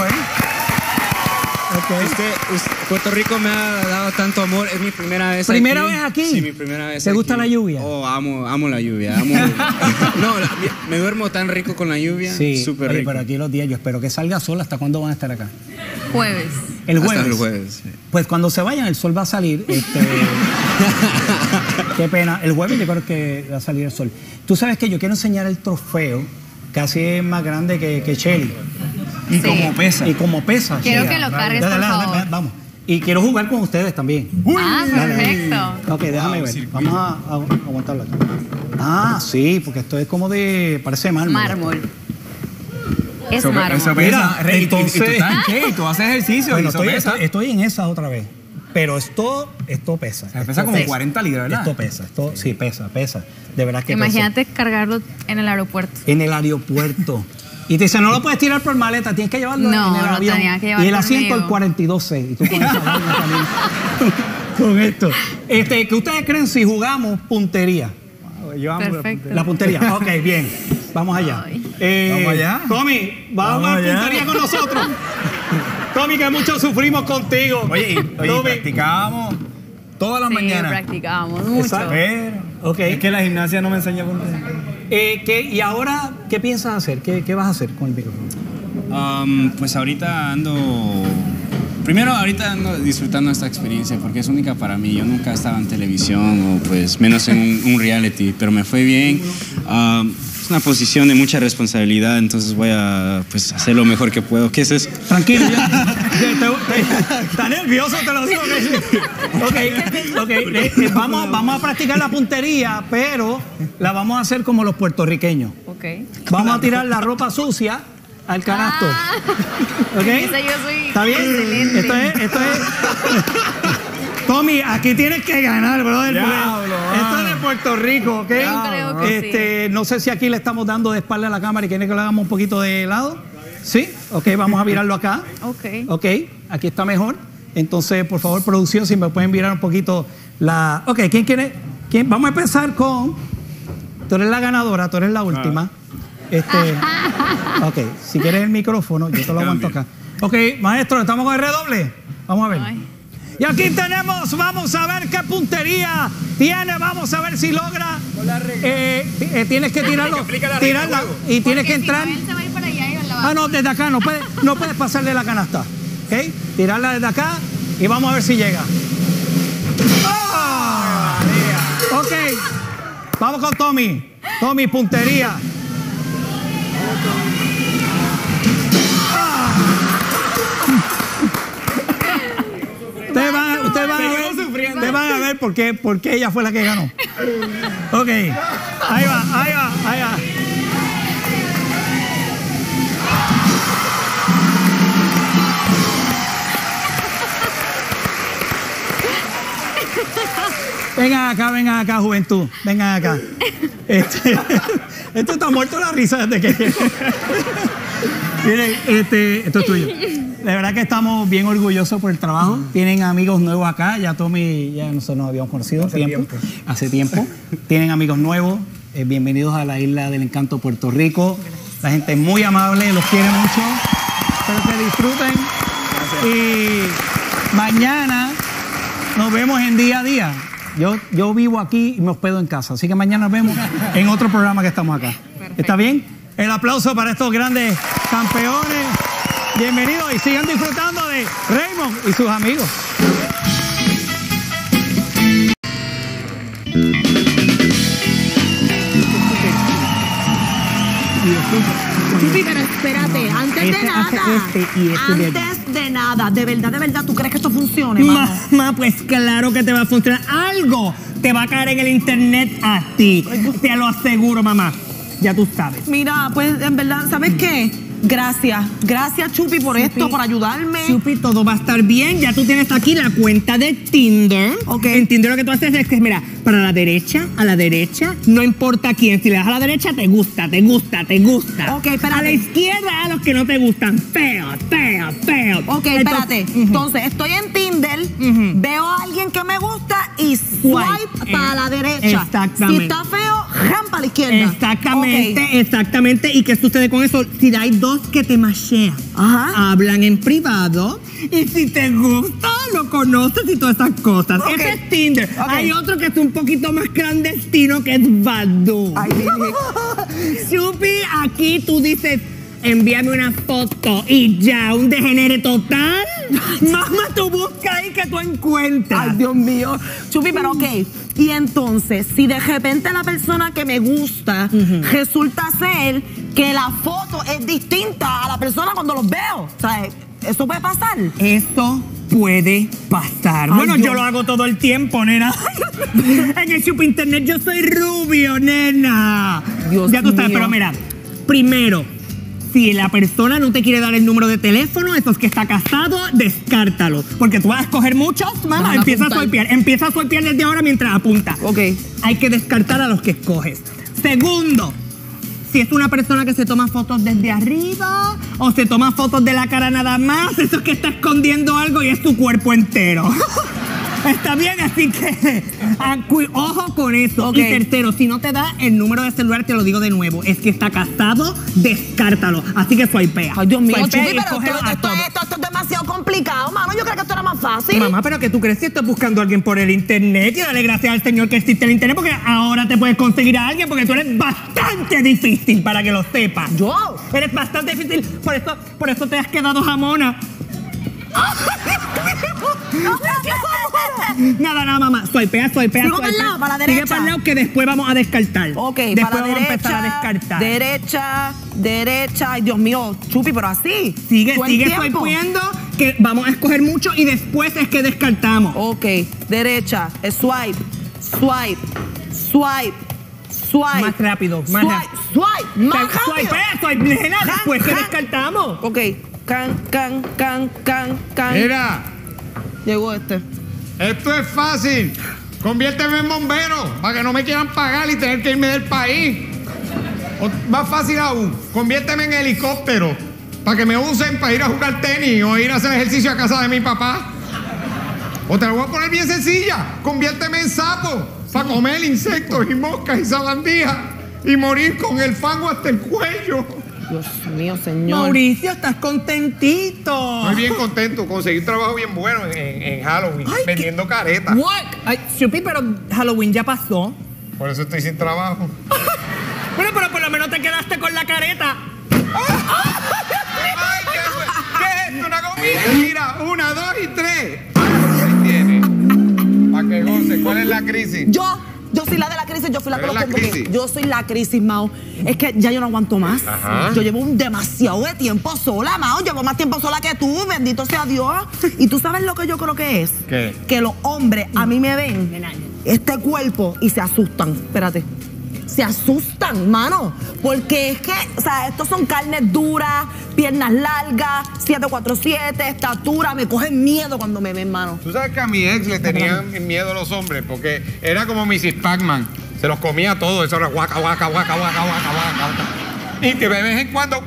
Puerto Rico me ha dado tanto amor. Es mi primera vez aquí. ¿Primera vez aquí? Sí, mi primera vez ¿Te gusta la lluvia? Oh, amo la lluvia. Me duermo tan rico con la lluvia. Sí, súper rico. Pero aquí los días, yo espero que salga sol. ¿Hasta cuándo van a estar acá? Jueves. El jueves. Hasta el jueves, sí. Pues cuando se vayan, el sol va a salir. Qué pena. El jueves yo creo que va a salir el sol. Tú sabes que yo quiero enseñar el trofeo. Casi es más grande que Chely. Y como pesa. Quiero que lo cargues, por favor. Vamos. Y quiero jugar con ustedes también. Perfecto. Ok, déjame ver. circuito. Vamos a aguantarlo aquí. Sí, porque esto es como parece mármol. Es mármol. Eso Mira, pesa. entonces... ¿Y tú haces ejercicio? Bueno, y eso estoy en esa otra vez. Pero esto pesa. Pesa como 40 libras, ¿verdad? Esto pesa. Sí, pesa. De verdad que Imagínate cargarlo en el aeropuerto. En el aeropuerto. Y te dicen, no lo puedes tirar por maleta, tienes que llevarlo en el avión. Tenía que llevarlo y el asiento conmigo. el 42C. Y tú con esa vaina también. Con esto. ¿Qué ustedes creen si jugamos puntería? Perfecto. La puntería. Ok, bien. Vamos allá. Vamos allá. Tommy, vas a jugar puntería con nosotros. Tommy, que mucho sufrimos contigo. Oye, Tommy. practicábamos todas las mañanas. Practicábamos mucho. Okay. Es que la gimnasia no me enseña puntería. ¿Y ahora qué piensas hacer? ¿Qué vas a hacer con el micrófono? Pues ahorita ando disfrutando esta experiencia porque es única para mí. Yo nunca estaba en televisión o pues menos en un reality, pero me fue bien. Es una posición de mucha responsabilidad, entonces voy a pues, hacer lo mejor que puedo. ¿Qué es eso? Tranquilo, está nervioso, te lo digo. Okay. Vamos a practicar la puntería, pero la vamos a hacer como los puertorriqueños. Okay. Vamos a tirar la ropa sucia al canasto. ¿Ok? Esa yo soy ¿Está bien? excelente. Esto es. Tommy, aquí tienes que ganar, brother. Esto es de Puerto Rico, ¿ok? Yo creo que No sé si aquí le estamos dando de espalda a la cámara y quiere que lo hagamos un poquito de lado. ¿Sí? Ok, vamos a virarlo acá. Ok, aquí está mejor. Entonces, por favor, producción, si me pueden virar un poquito la... Ok, ¿quién quiere? Vamos a empezar con... Tú eres la ganadora, tú eres la última. Ok, si quieres el micrófono, yo te lo aguanto acá. Ok, maestro, ¿estamos con el redoble? Vamos a ver. Y aquí tenemos, vamos a ver qué puntería tiene, vamos a ver si logra. Tienes que tirarlo, tirarla y tienes que entrar. Él se va a ir para allá y la va no, desde acá, no puedes pasarle la canasta. ¿Ok? Tirarla desde acá y vamos a ver si llega. ¡Oh! Ok, vamos con Tommy. Tommy, puntería. Ustedes van a ver por qué ella fue la que ganó. Ok, ahí va. Vengan acá, juventud. Vengan acá. Esto está muerto la risa desde que... Miren, esto es tuyo. De verdad que estamos bien orgullosos por el trabajo. Tienen amigos nuevos acá. Ya Tommy, ya nosotros nos habíamos conocido hace tiempo. Tienen amigos nuevos. Bienvenidos a la Isla del Encanto, Puerto Rico. La gente es muy amable, los quiere mucho. Espero que disfruten. Y mañana nos vemos en día a día. Yo vivo aquí y me hospedo en casa. Así que mañana nos vemos en otro programa que estamos acá. Perfecto. ¿Está bien? El aplauso para estos grandes campeones. Bienvenidos y sigan disfrutando de Raymond y sus amigos. Chupi, pero espérate, antes de nada, de verdad, ¿tú crees que esto funcione, mamá? Pues claro que te va a funcionar. Algo te va a caer en el internet a ti. Te lo aseguro, mamá. Ya tú sabes. Mira, pues en verdad, ¿sabes qué? Gracias, Chupi, por esto, por ayudarme. Chupi, todo va a estar bien. Ya tú tienes aquí la cuenta de Tinder. Ok. En Tinder lo que tú haces es que, mira, para la derecha, no importa quién. Si le das a la derecha, te gusta. Ok, espérate. A la izquierda, a los que no te gustan. Feo. Ok, espérate. Entonces, estoy en Tinder, veo a alguien que me gusta y swipe para la derecha. Exactamente. Si está feo, jam para la izquierda. Exactamente. ¿Y qué sucede con eso? Si hay dos que te machean, hablan en privado y si te gusta, lo conoces y todas esas cosas. Ese es Tinder. Hay otro que es un poquito más clandestino que es Badoo. Chupi, aquí tú dices, envíame una foto y ya, un degenere total. Mamá, tú busca ahí que tú encuentras. Ay, Dios mío. Chupi, pero ok. Y entonces, si de repente la persona que me gusta resulta ser que la foto es distinta a la persona cuando los veo, o sea, ¿eso puede pasar? Eso puede pasar. Ay, bueno, Dios. yo lo hago todo el tiempo, nena. En el Chupi Internet yo soy rubio, nena. Dios ya tú sabes, mío. pero mira, primero, si la persona no te quiere dar el número de teléfono, eso es que está casado, descártalo. Porque tú vas a escoger muchos, mamá. Empieza a swipear desde ahora mientras apunta. Ok. Hay que descartar a los que escoges. Segundo, si es una persona que se toma fotos desde arriba o se toma fotos de la cara nada más, eso es que está escondiendo algo y es tu cuerpo entero. Está bien, así que ojo con eso. Ok. Y tercero, si no te da el número de celular, te lo digo de nuevo, es que está casado, descártalo. Así que swipea. Ay, Dios mío, Swipea Chupi, y pero escógelo a esto todos. es demasiado complicado, mano. Yo creo que esto era más fácil. Mamá, pero ¿qué tú crees si estás buscando a alguien por el internet? Y dale gracias al Señor que existe el internet, porque ahora te puedes conseguir a alguien, porque tú eres bastante difícil, para que lo sepas. ¿Yo? Eres bastante difícil, por eso te has quedado jamona. Nada, mamá. Swipea. Sigo para el lado, para la Sigue derecha. para el lado que después vamos a descartar. Ok, después para vamos a empezar a derecha, descartar. derecha. Ay, Dios mío, Chupi, pero así. Sigue Todo el tiempo. swipeando, que vamos a escoger mucho y después es que descartamos. Ok, derecha, swipe. Más rápido, más rápido. Swipe, más rápido. Swipe, nena, después que descartamos. Ok, can. Mira, Llegó este. esto es fácil. Conviérteme en bombero para que no me quieran pagar y tener que irme del país. O más fácil aún, conviérteme en helicóptero para que me usen para ir a jugar tenis o ir a hacer ejercicio a casa de mi papá. O te lo voy a poner bien sencilla, conviérteme en sapo para comer insectos y moscas y sabandijas y morir con el fango hasta el cuello. Dios mío, señor. Mauricio, estás contentito. Estoy bien contento, conseguí un trabajo bien bueno en Halloween, Ay, vendiendo caretas. What? Ay, Chupi, pero Halloween ya pasó. Por eso estoy sin trabajo. Bueno, pero por lo menos te quedaste con la careta. Ay, ¿qué es esto? ¿Una comida? Mira, 1, 2 y 3. Ahí tiene. Para que goce. ¿Cuál es la crisis? Yo soy la de la crisis, yo fui la que ¿Eres lo la convoqué. crisis? Yo soy la crisis, Mao. Es que ya yo no aguanto más. Ajá. Yo llevo demasiado de tiempo sola, Mao. Llevo más tiempo sola que tú, bendito sea Dios. Y tú sabes lo que yo creo que es. ¿Qué? Que los hombres a mí me ven este cuerpo y se asustan. Espérate. Se asustan, mano. Porque es que, o sea, estos son carnes duras, piernas largas, 747, estatura. Me cogen miedo cuando me ven, mano. Tú sabes que a mi ex le tenían miedo a los hombres porque era como Mrs. Pac-Man. Se los comía todo. Eso era guaca. Y que de vez en cuando...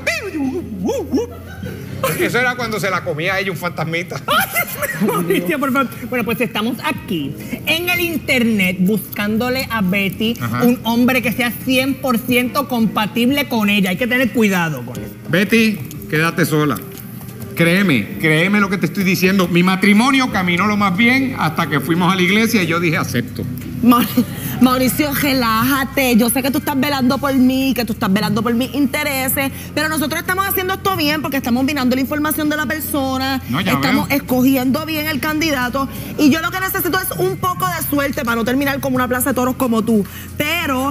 Eso era cuando se la comía a ella un fantasmita. Mauricio, por favor. Bueno, pues estamos aquí en el internet buscándole a Betty un hombre que sea 100% compatible con ella. Hay que tener cuidado con eso. Betty, quédate sola. Créeme lo que te estoy diciendo. Mi matrimonio caminó lo más bien hasta que fuimos a la iglesia y yo dije acepto. Mauricio, relájate. Yo sé que tú estás velando por mí, que tú estás velando por mis intereses, pero nosotros estamos haciendo esto bien porque estamos mirando la información de la persona, No, ya estamos veo. escogiendo bien el candidato y yo lo que necesito es un poco de suerte para no terminar como una plaza de toros como tú. Pero...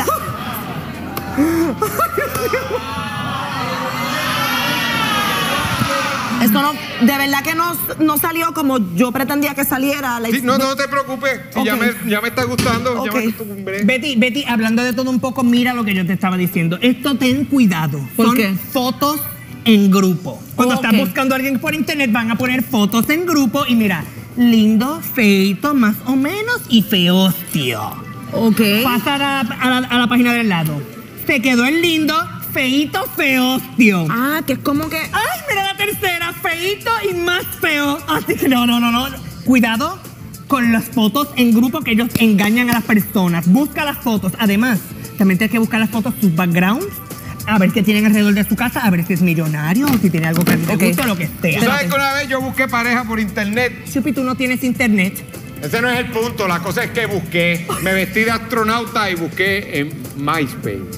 Esto no, de verdad que no salió como yo pretendía que saliera. Sí, no te preocupes. Si Ok. ya me está gustando. Ok. Ya me acostumbré. Betty, hablando de todo un poco, mira lo que yo te estaba diciendo. Esto ten cuidado. ¿Por Son qué? fotos en grupo. Cuando Ok. estás buscando a alguien por internet, van a poner fotos en grupo y mira, lindo, feito, más o menos y feostio. Ok. Pasa a la página del lado. Se quedó el lindo, feito, feostio. Ah, que es como que... Ay, mira la tercera, feito y más feo. Así que no. Cuidado con las fotos en grupo que ellos engañan a las personas. Busca las fotos. Además, también tienes que buscar las fotos, sus backgrounds, a ver qué tienen alrededor de su casa, a ver si es millonario o si tiene algo que a ti te guste o lo que sea. ¿Tú sabes que una vez yo busqué pareja por internet? Chupi, tú no tienes internet. Ese no es el punto. La cosa es que busqué. Me vestí de astronauta y busqué en MySpace.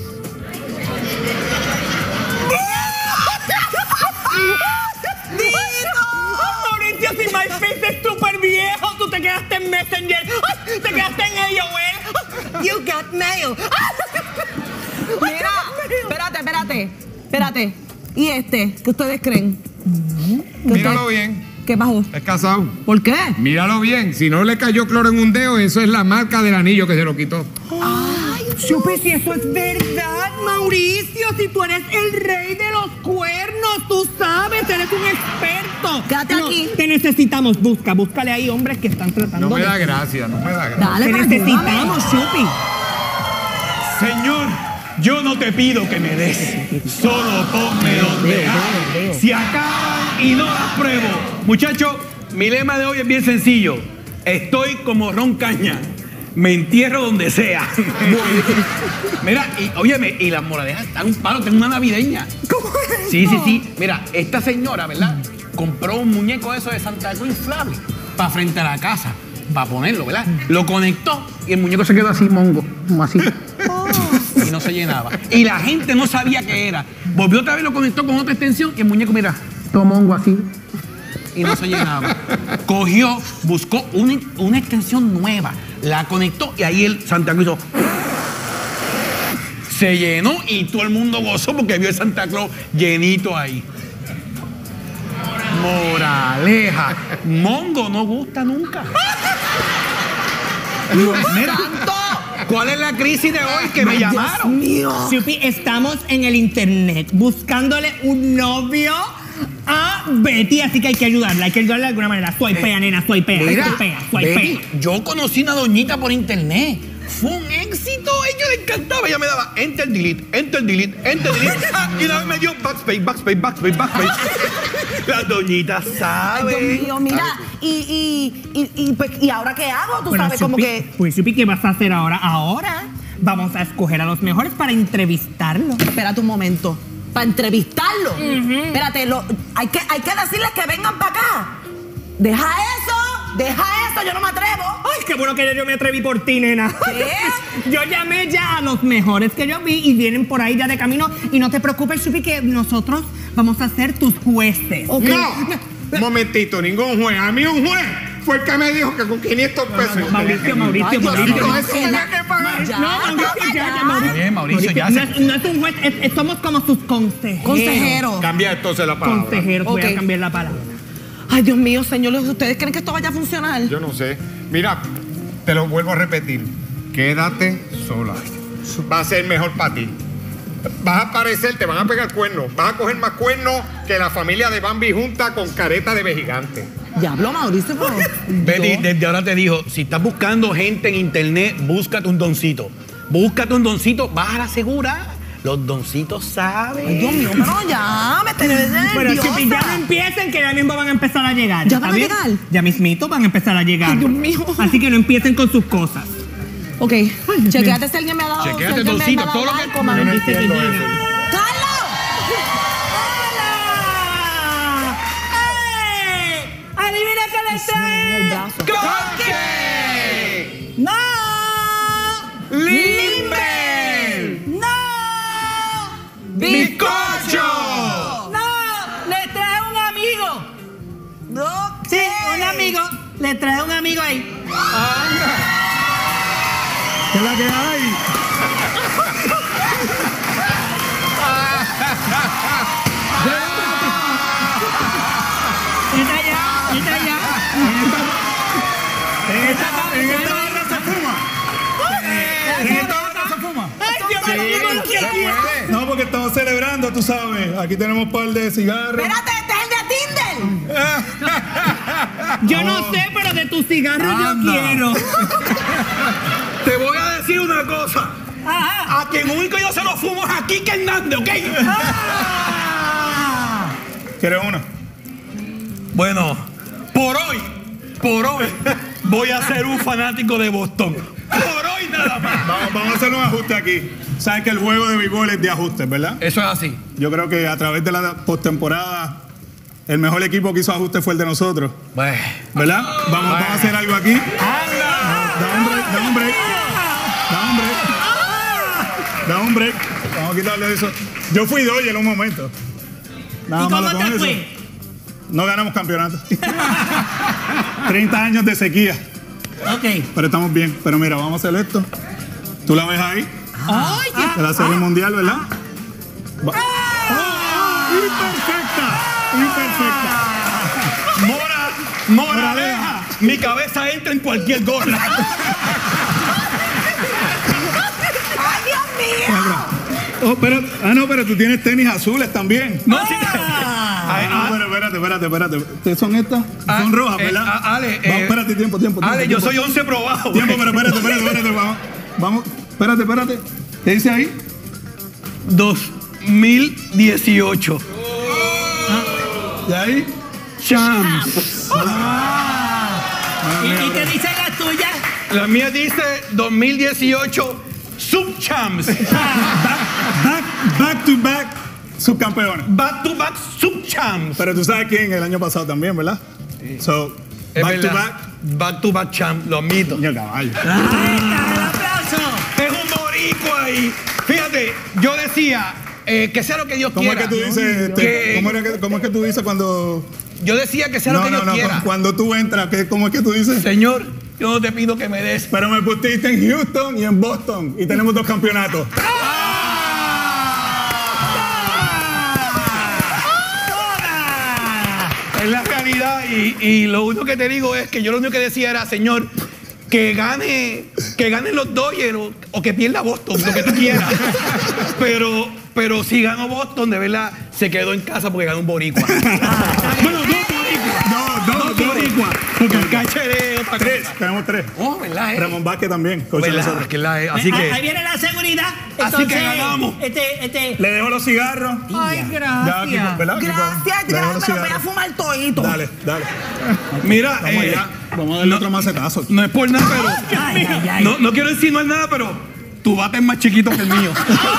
Mauricio, si MySpace es súper viejo, tú te quedaste en Messenger, ¡ay! Te quedaste en AOL. You got mail. Mira, espérate. ¿Y este? ¿Qué ustedes creen? Míralo bien. ¿Qué pasó? Es casado. ¿Por qué? Míralo bien. Si no le cayó cloro en un dedo, eso es la marca del anillo que se lo quitó. Ay, Chupi, si eso es verdad, Mauricio, si tú eres el rey de los cuernos, tú sabes, eres un experto. Quédate aquí. Te necesitamos, búscale ahí hombres que están tratando No me de... da gracia, no me da gracia. Dale, Te pero necesitamos, Chupi. Señor, yo no te pido que me des, solo ponme donde hay. Si acaban y no las pruebo. Muchachos, mi lema de hoy es bien sencillo. Estoy como Ron Caña. Me entierro donde sea. Mira, y óyeme, y las moralejas están un palo, tengo una navideña. ¿Cómo es? Sí, sí, sí. Mira, esta señora, ¿verdad? Compró un muñeco eso de Santa Cruz inflable para frente a la casa, para ponerlo, ¿verdad? Lo conectó y el muñeco se quedó así, mongo, como así. Y no se llenaba. Y la gente no sabía qué era. Volvió otra vez, lo conectó con otra extensión y el muñeco, mira, todo mongo así. Y no se llenaba. Cogió, buscó una extensión nueva, la conectó y ahí el Santa Cruz hizo... Se llenó y todo el mundo gozó porque vio el Santa Claus llenito ahí. Moraleja. Mongo no gusta nunca. Mira, ¿cuál es la crisis de hoy que me llamaron? Dios mío. Supi, estamos en el internet buscándole un novio a Betty, así que hay que ayudarla de alguna manera. Swipea, nena, swipea. Betty, yo conocí una doñita por internet. Fue un éxito, a ella le encantaba. Ella me daba enter, delete, enter, delete, enter, delete. Y una vez me dio backspace, backspace, backspace, backspace. La doñita sabe. Ay, Dios mío, mira, ¿y ahora qué hago? Tú sabes, como que... Pues, Supi, ¿qué vas a hacer ahora? Ahora vamos a escoger a los mejores para entrevistarlo. Espérate un momento. ¿Para entrevistarlo? Espérate, hay que decirles que vengan para acá. Deja eso, yo no me atrevo. Ay, qué bueno que yo me atreví por ti, nena. ¿Qué? Yo llamé ya a los mejores que yo vi y vienen por ahí ya de camino. Y no te preocupes, Supi, que nosotros vamos a ser tus jueces. Okay. No, un momentito, ningún juez. A mí un juez fue el que me dijo que con 500 pesos. Mauricio. Mauricio, ya. No es un juez, somos como sus consejeros. Consejero. Cambia entonces la palabra. Consejeros, voy a cambiar la palabra. Ay, Dios mío, señores, ¿ustedes creen que esto vaya a funcionar? Yo no sé. Mira, te lo vuelvo a repetir. Quédate sola. Va a ser mejor para ti. Vas a aparecer, te van a pegar cuernos. Vas a coger más cuernos que la familia de Bambi junta con careta de vejigante. Diablo, Mauricio, pero... Betty, desde ahora te digo, si estás buscando gente en internet, búscate un doncito. Búscate un doncito, vas a la segura. Los doncitos saben. Ay, Dios mío, pero ya, me tenés nerviosa. Pero Chupi, ya no empiecen, que ya mismo van a empezar a llegar. ¿Ya van a llegar? Ya mismito van a empezar a llegar. Ay, Dios mío. Así que no empiecen con sus cosas. Ok, chequéate si alguien me ha dado... Chequéate, doncito, todo lo que... Algo, Yo no mami. entiendo eso. ¡Carlos! ¡Ey! ¡Adivina qué le trae! ¡Coque! ¡No! ¡Limber! ¡No! ¡Bizcocho! ¡No! ¡Le trae un amigo! No, Sí, un amigo. Le trae un amigo ahí. ¿Qué es la que hay? Está allá. ¿En esta barra se fuma? ¿En esta barra se fuma? Ay, Dios mío, ¿qué quiere? No, porque estamos celebrando, tú sabes. Aquí tenemos un par de cigarros. Espérate, este es el de Tinder. Yo no sé, pero de tus cigarros yo quiero. Te voy a decir una cosa. Ajá. A quien único yo se lo fumo es a Kike Hernández, ¿ok? ¿Quieres una? Bueno, por hoy, voy a ser un fanático de Boston. Por hoy nada más. Vamos a hacer un ajuste aquí. Sabes que el juego de béisbol es de ajustes, ¿verdad? Eso es así. Yo creo que a través de la postemporada, el mejor equipo que hizo ajustes fue el de nosotros. Bueno. ¿Verdad? Vamos a hacer algo aquí. Da un break. Vamos a quitarle eso. Yo fui doy en un momento. Nada ¿Y cómo malo con te eso. fue? No ganamos campeonato. 30 años de sequía. Ok. Pero estamos bien. Pero mira, vamos a hacer esto. ¿Tú la ves ahí? Ay, De la Serie Mundial, ¿verdad? Imperfecta. Moraleja. Mi cabeza entra en cualquier gorra. ¡Ay, Dios mío! Oh, pero tú tienes tenis azules también. No, sí. Espérate. ¿Ustedes son estas? Son rojas, ¿verdad? Ale, vamos, espérate, tiempo. Ale, yo soy 11 probado. Tiempo, pero espérate. Vamos, espérate. ¿Qué dice ahí? 2018. ¿Y ahí? Champs. ¿Y qué dicen las tuyas? La mía dice 2018 Subchamps. Back to back subcampeones. Back to back Subchamps. Pero tú sabes quién el año pasado también, ¿verdad? So, back to back. Back to back champ, lo admito. Y el caballo. ¡El aplauso! Es un boricua ahí. Fíjate, yo decía que sea lo que Dios ¿Cómo quiera. es que tú dices? ¿Cómo es que tú dices cuando...? Yo decía que sea lo que Dios quiera. Cuando tú entras, ¿cómo es que tú dices? Señor, yo no te pido que me des. Pero me pusiste en Houston y en Boston y tenemos 2 campeonatos. Es la realidad y lo único que te digo es que yo lo único que decía era, Señor, que ganen los Dodgers o que pierda Boston, lo que tú quieras. Pero si ganó Boston, de verdad, se quedó en casa porque ganó un boricua. Bueno, 2 boricuas. 2 boricuas. Porque el caché otra 3, tenemos 3. Oh, ¿verdad? Ramón Vázquez también, coach de nosotros. Así que... Ahí viene la seguridad. Así que ganamos. Le dejo los cigarros. Ay, gracias. ¿Verdad? Gracias, me los voy a fumar todito. Dale. Mira, vamos a darle otro macetazo. No es por nada, pero... No quiero insinuar nada, pero tu bate es más chiquito que el mío.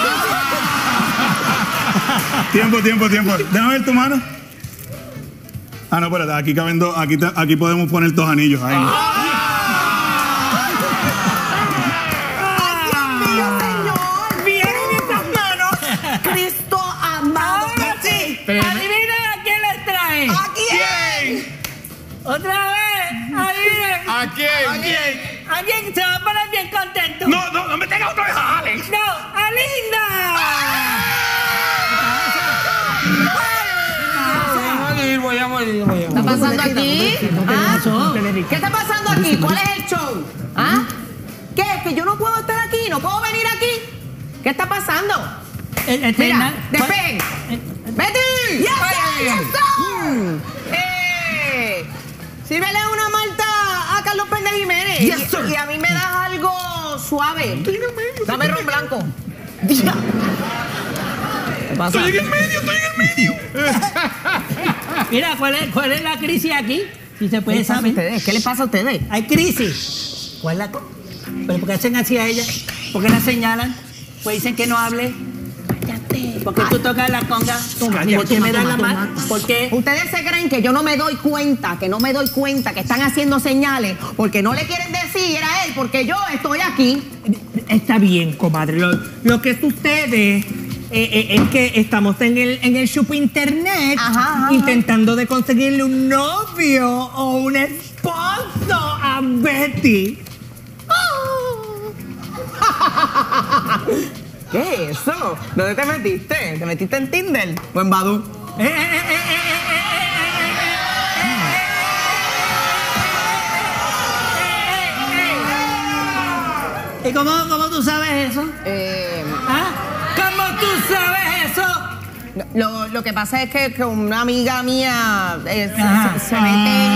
Tiempo. Déjame ver tu mano. Ah, no, espérate, aquí caben 2, aquí podemos poner 2 anillos. Ahí. ¡Ay, Dios mío, Señor! ¡Vienen esas manos! ¡Cristo amado! Ahora sí, adivinen a quién les trae. ¿A quién? Otra vez, adivinen. ¿A quién? ¿A quién se va a poner bien contento? No me tengas otra vez a Alex. No, a Linda. Voy a morir. ¿Qué está pasando aquí? ¿Ah? ¿Qué está pasando aquí? ¿Cuál es el show? ¿Ah? ¿Qué? ¿Que yo no puedo estar aquí? ¿No puedo venir aquí? ¿Qué está pasando? Mira, despeguen. ¡Betty! ¡Yes, sírvele una malta a Carlos Pérez Jiménez. Yes, sir. Y a mí me das algo suave. Dame ron blanco. Estoy en el medio. Mira, ¿cuál es la crisis aquí? Si se puede saber. ¿Qué les pasa a ustedes? Hay crisis. ¿Cuál es la ¿Pero por qué hacen así a ella? ¿Por qué la señalan? Pues dicen que no hable. Cállate. ¿Por qué tú tocas la conga? ¿Por qué me das la mano? ¿Por qué? Ustedes se creen que yo no me doy cuenta, que están haciendo señales porque no le quieren decir a él, porque yo estoy aquí. Está bien, comadre. Lo que sucede es que estamos en el shop internet intentando de conseguirle un novio o un esposo a Betty. ¿Qué es eso? ¿Dónde te metiste? ¿Te metiste en Tinder o en Badoo? ¿Y cómo tú sabes eso? ¿Ah? ¿Cómo tú sabes eso? Lo que pasa es que una amiga mía se mete en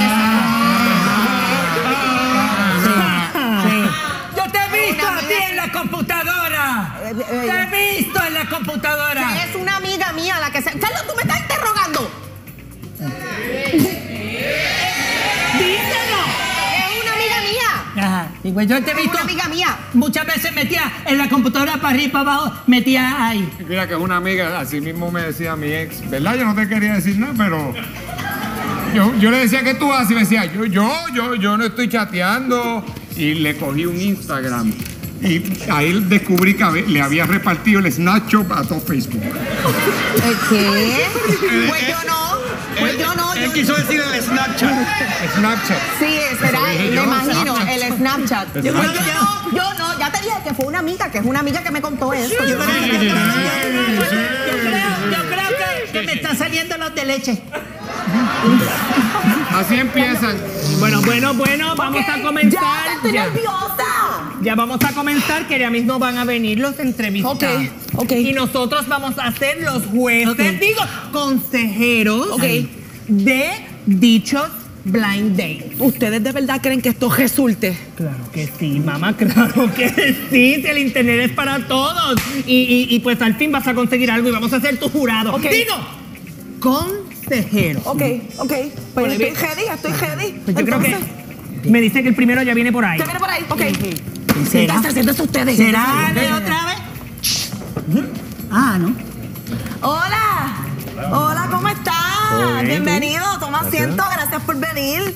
Yo te he visto a ti en la computadora. Te he visto en la computadora. Es una amiga mía la que se... Carlos, ¿tú me estás interrogando? ¡Díselo! Es una amiga mía. Ajá. Y pues yo te he visto... una amiga mía. Muchas veces metía en la computadora para arriba y para abajo, metía ahí. Mira que es una amiga, así mismo me decía mi ex, ¿verdad? Yo no te quería decir nada, pero... Yo le decía, ¿qué tú haces? Y me decía, yo no estoy chateando. Y le cogí un Instagram. Y ahí descubrí que le había repartido el Snapchat a todo Facebook. ¿Qué? Pues yo no. Él quiso decir el Snapchat. Snapchat. Sí, será, me imagino, el Snapchat. Yo creo que Yo no, ya te dije que fue una amiga, que me contó eso. Yo creo que me están saliendo los de leche. Así empiezan. Bueno, vamos a comenzar. Ya, estoy nerviosa. Ya vamos a comenzar, que ya mismo van a venir los entrevistados. Ok. Y nosotros vamos a ser los jueces, consejeros de dichos blind dates. ¿Ustedes de verdad creen que esto resulte? Claro que sí, mamá, claro que sí. Si el internet es para todos. Y pues al fin vas a conseguir algo y vamos a ser tu jurado. Digo, consejero. Ok. Pues estoy ready. Pues yo creo que Me dice que el primero ya viene por ahí. ¿Ya viene por ahí? Ok. ¿Será? Siéntese ustedes. ¿Será de otra vez? Ah, ¿no? Hola. Hola, ¿cómo estás? Bienvenido. Toma asiento. Gracias por venir.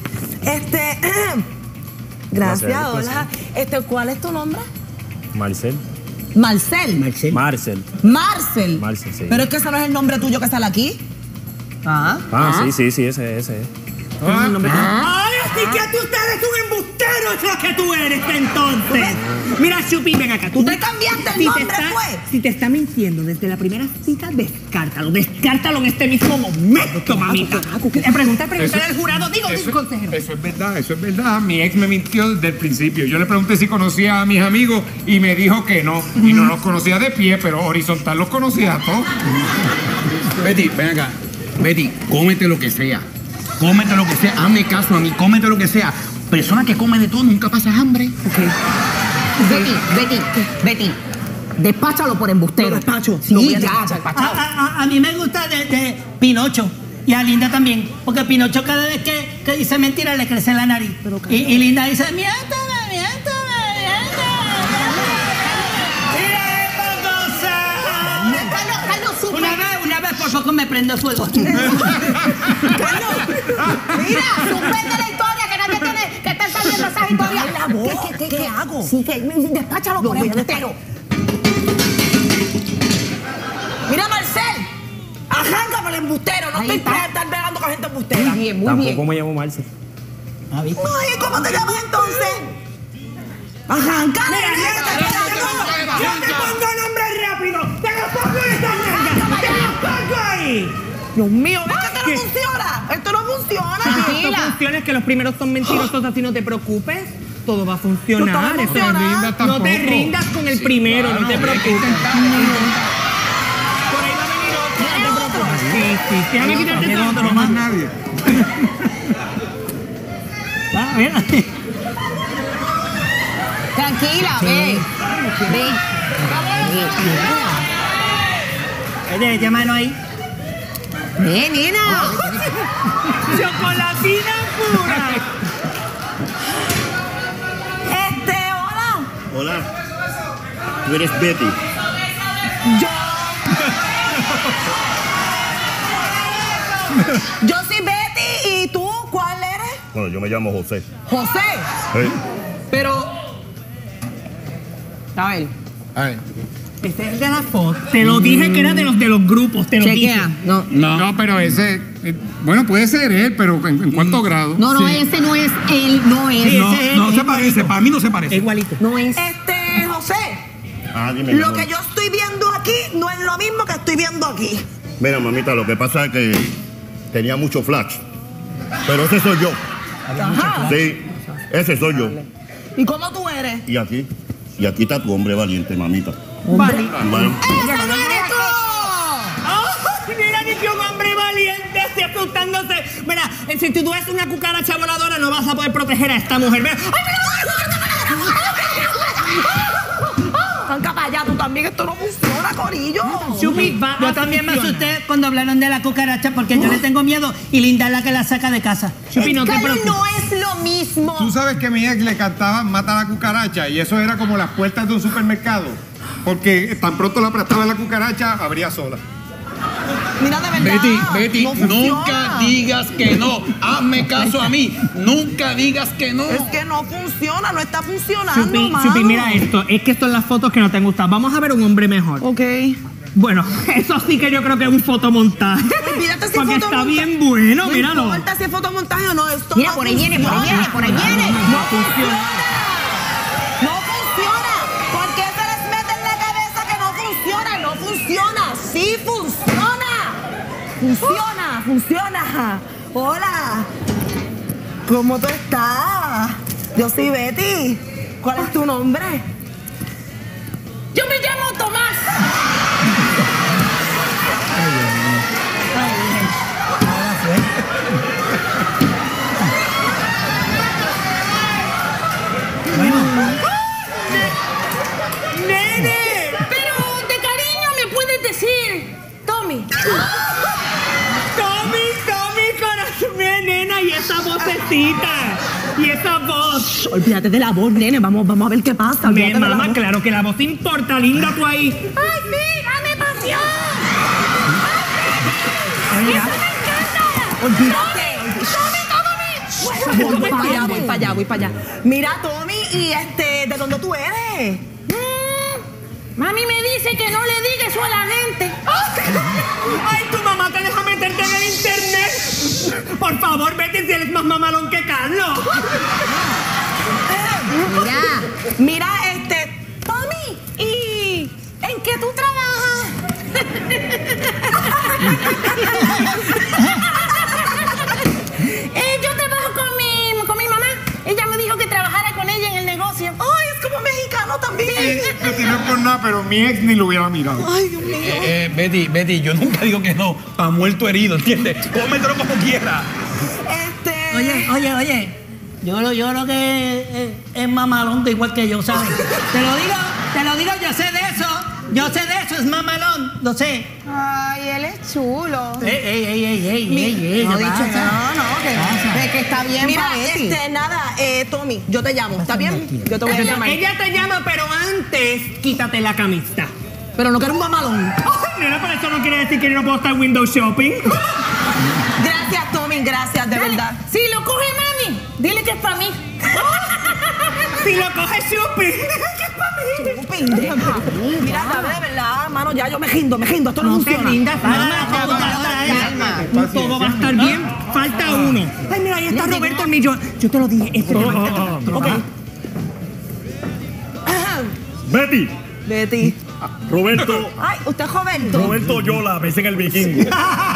Gracias, hola. ¿Cuál es tu nombre? Marcel. Marcel. Marcel. Marcel. Marcel, sí. Pero es que ese no es el nombre tuyo que sale aquí. Ah, sí, ese es. Ay, así que tú eres un embustero, es lo que tú eres entonces. Mira, Chupi, ven acá. ¿Tú te cambiaste el nombre, pues? Si te está mintiendo desde la primera cita, descártalo en este mismo momento, mamita. Pregúntale al jurado, digo, consejero. Eso es verdad. Mi ex me mintió desde el principio. Yo le pregunté si conocía a mis amigos y me dijo que no. Y no los conocía de pie, pero horizontal los conocía a todos. Betty, ven acá. Betty, cómete lo que sea. Cómete lo que sea. Hazme caso a mí. Cómete lo que sea. Persona que come de todo nunca pasa hambre. Betty. Despáchalo por embustero. ¿Lo despacho? Sí, ya, despachado. A mí me gusta de Pinocho. Y a Linda también. Porque Pinocho cada vez que dice mentira le crece la nariz. Y Linda dice, miéntame. Una vez por poco me prendo fuego. Carlos, mira, suspende la historia, que nadie tiene que estar sabiendo esas historias. ¿Qué hago? Sí, que despáchalo por embustero. Mira, Marcel, arranca por el embustero. No estoy para estar pegando con gente embustera. Muy bien, Tampoco me llamo Marcel. Ay, ¿cómo te llamas entonces? Arranca. Yo te pongo nombre rápido. Te lo pongo en esta nalga. Te lo pongo ahí. Dios mío, ¿ves que esto no funciona? Esto no funciona. Esto funciona, es que los primeros son mentirosos, así no te preocupes. Todo va a funcionar. No te rindas con el primero, no te preocupes. Por ahí va a venir otro, no te preocupes. Sí, déjame quitarte todo. No más nadie. Tranquila, ve. Echa mano ahí. Nena. Chocolatina pura. Hola. Hola. Tú eres Betty. Yo soy Betty. ¿Y tú cuál eres? Bueno, yo me llamo José. José. ¿Eh? Pero... A ver. Ese es el de la foto. Te lo dije que era de los grupos. Te lo dije. No, pero ese... bueno, puede ser él, pero ¿en cuánto grado? No, ese no es él. No es. Sí, No se parece. Para mí no se parece. Es igualito. No es. José. Dime, Lo que yo estoy viendo aquí no es lo mismo que estoy viendo aquí. Mira, mamita, lo que pasa es que tenía mucho flash. Pero ese soy yo. Ajá. Sí, ese soy yo. ¿Y cómo tú eres? Y aquí está tu hombre valiente, mamita. Vale. Bueno, ¡Ese no eres tú! Mira, ni que un hombre valiente esté asustándose. Mira, si tú ves una cucaracha voladora, no vas a poder proteger a esta mujer. Mira. Arranca para allá, tú también. Esto no funciona, corillo. Chupi, yo también me asusté cuando hablaron de la cucaracha porque yo le tengo miedo y Linda es la que la saca de casa. Chupi, no te preocupes. No es lo mismo. Tú sabes que mi ex le cantaba Mata a la cucaracha y eso era como las puertas de un supermercado. Porque tan pronto la prestaba la cucaracha, abría sola. Mira, de verdad. Betty, no nunca digas que no. Hazme caso a mí. Nunca digas que no. Es que no funciona, no está funcionando, Chupi, mira esto. Es que esto son las fotos que no te han gustado. Vamos a ver un hombre mejor. Ok. Bueno, eso sí que yo creo que es un fotomontaje. Olvídate si porque fotomontaje. está bien bueno, míralo. No importa si es fotomontaje o no. Esto Mira, no por ahí viene. No funciona. No funciona. ¿Por qué se les mete en la cabeza que no funciona? No funciona. Sí funciona. Funciona. Hola. ¿Cómo tú estás? Yo soy Betty. ¿Cuál es tu nombre? Yo me llamo Tomás. ¡Nene! Pero de cariño me puedes decir Tommy. Tommy, corazón, nena, y esa vocecita. Y esa voz. Olvídate de la voz, nene. Vamos a ver qué pasa. Mi Olvídate de la mamá, voz. claro que la voz importa, linda tú ahí. ¡Ay, sí! ¡Dame pasión! Olvídate. Voy para allá. Mira, Tommy, y ¿de dónde tú eres? Mami me dice que no le diga eso a la gente. Ay, tu mamá te deja meterte en el internet. Por favor, vete si eres más mamalón que Carlos. Mira, Tommy, ¿y en qué tú trabajas? Yo trabajo con mi mamá. Ella me dijo que trabajara con ella en el negocio. Ay, es como mexicano también. No es por nada, pero mi ex ni lo hubiera mirado. Ay, Dios mío. Betty, yo nunca digo que no. Pa' muerto herido, ¿entiendes? Cómetelo como quiera. Oye. Yo creo que es mamalón de igual que yo, ¿sabes? Te lo digo, yo sé de eso. Es mamalón, lo sé. Ay, él es chulo. Ey. No, dicho pasa? que está bien. Mira, Tommy, yo te llamo, ¿está bien? Yo te voy a llamar. Ella te llama, pero antes quítate la camisa. Pero no quiero un mamalón. Ay, nena, pero eso no quiere decir que yo no puedo estar window shopping. Gracias, Tommy, gracias, de verdad. Si lo coge mami, dile que es para mí. Si lo coge shopping, dile que es para mí. Pendeja. Mira, de verdad, mano, ya yo me rindo, esto no funciona. No te rindas, todo va a estar bien, falta uno. Ay, mira, ahí está Roberto el millón. Yo te lo dije, Ok. Betty. Roberto. Ay, ¿usted es Roberto? Roberto Yola, me dicen el vikingo.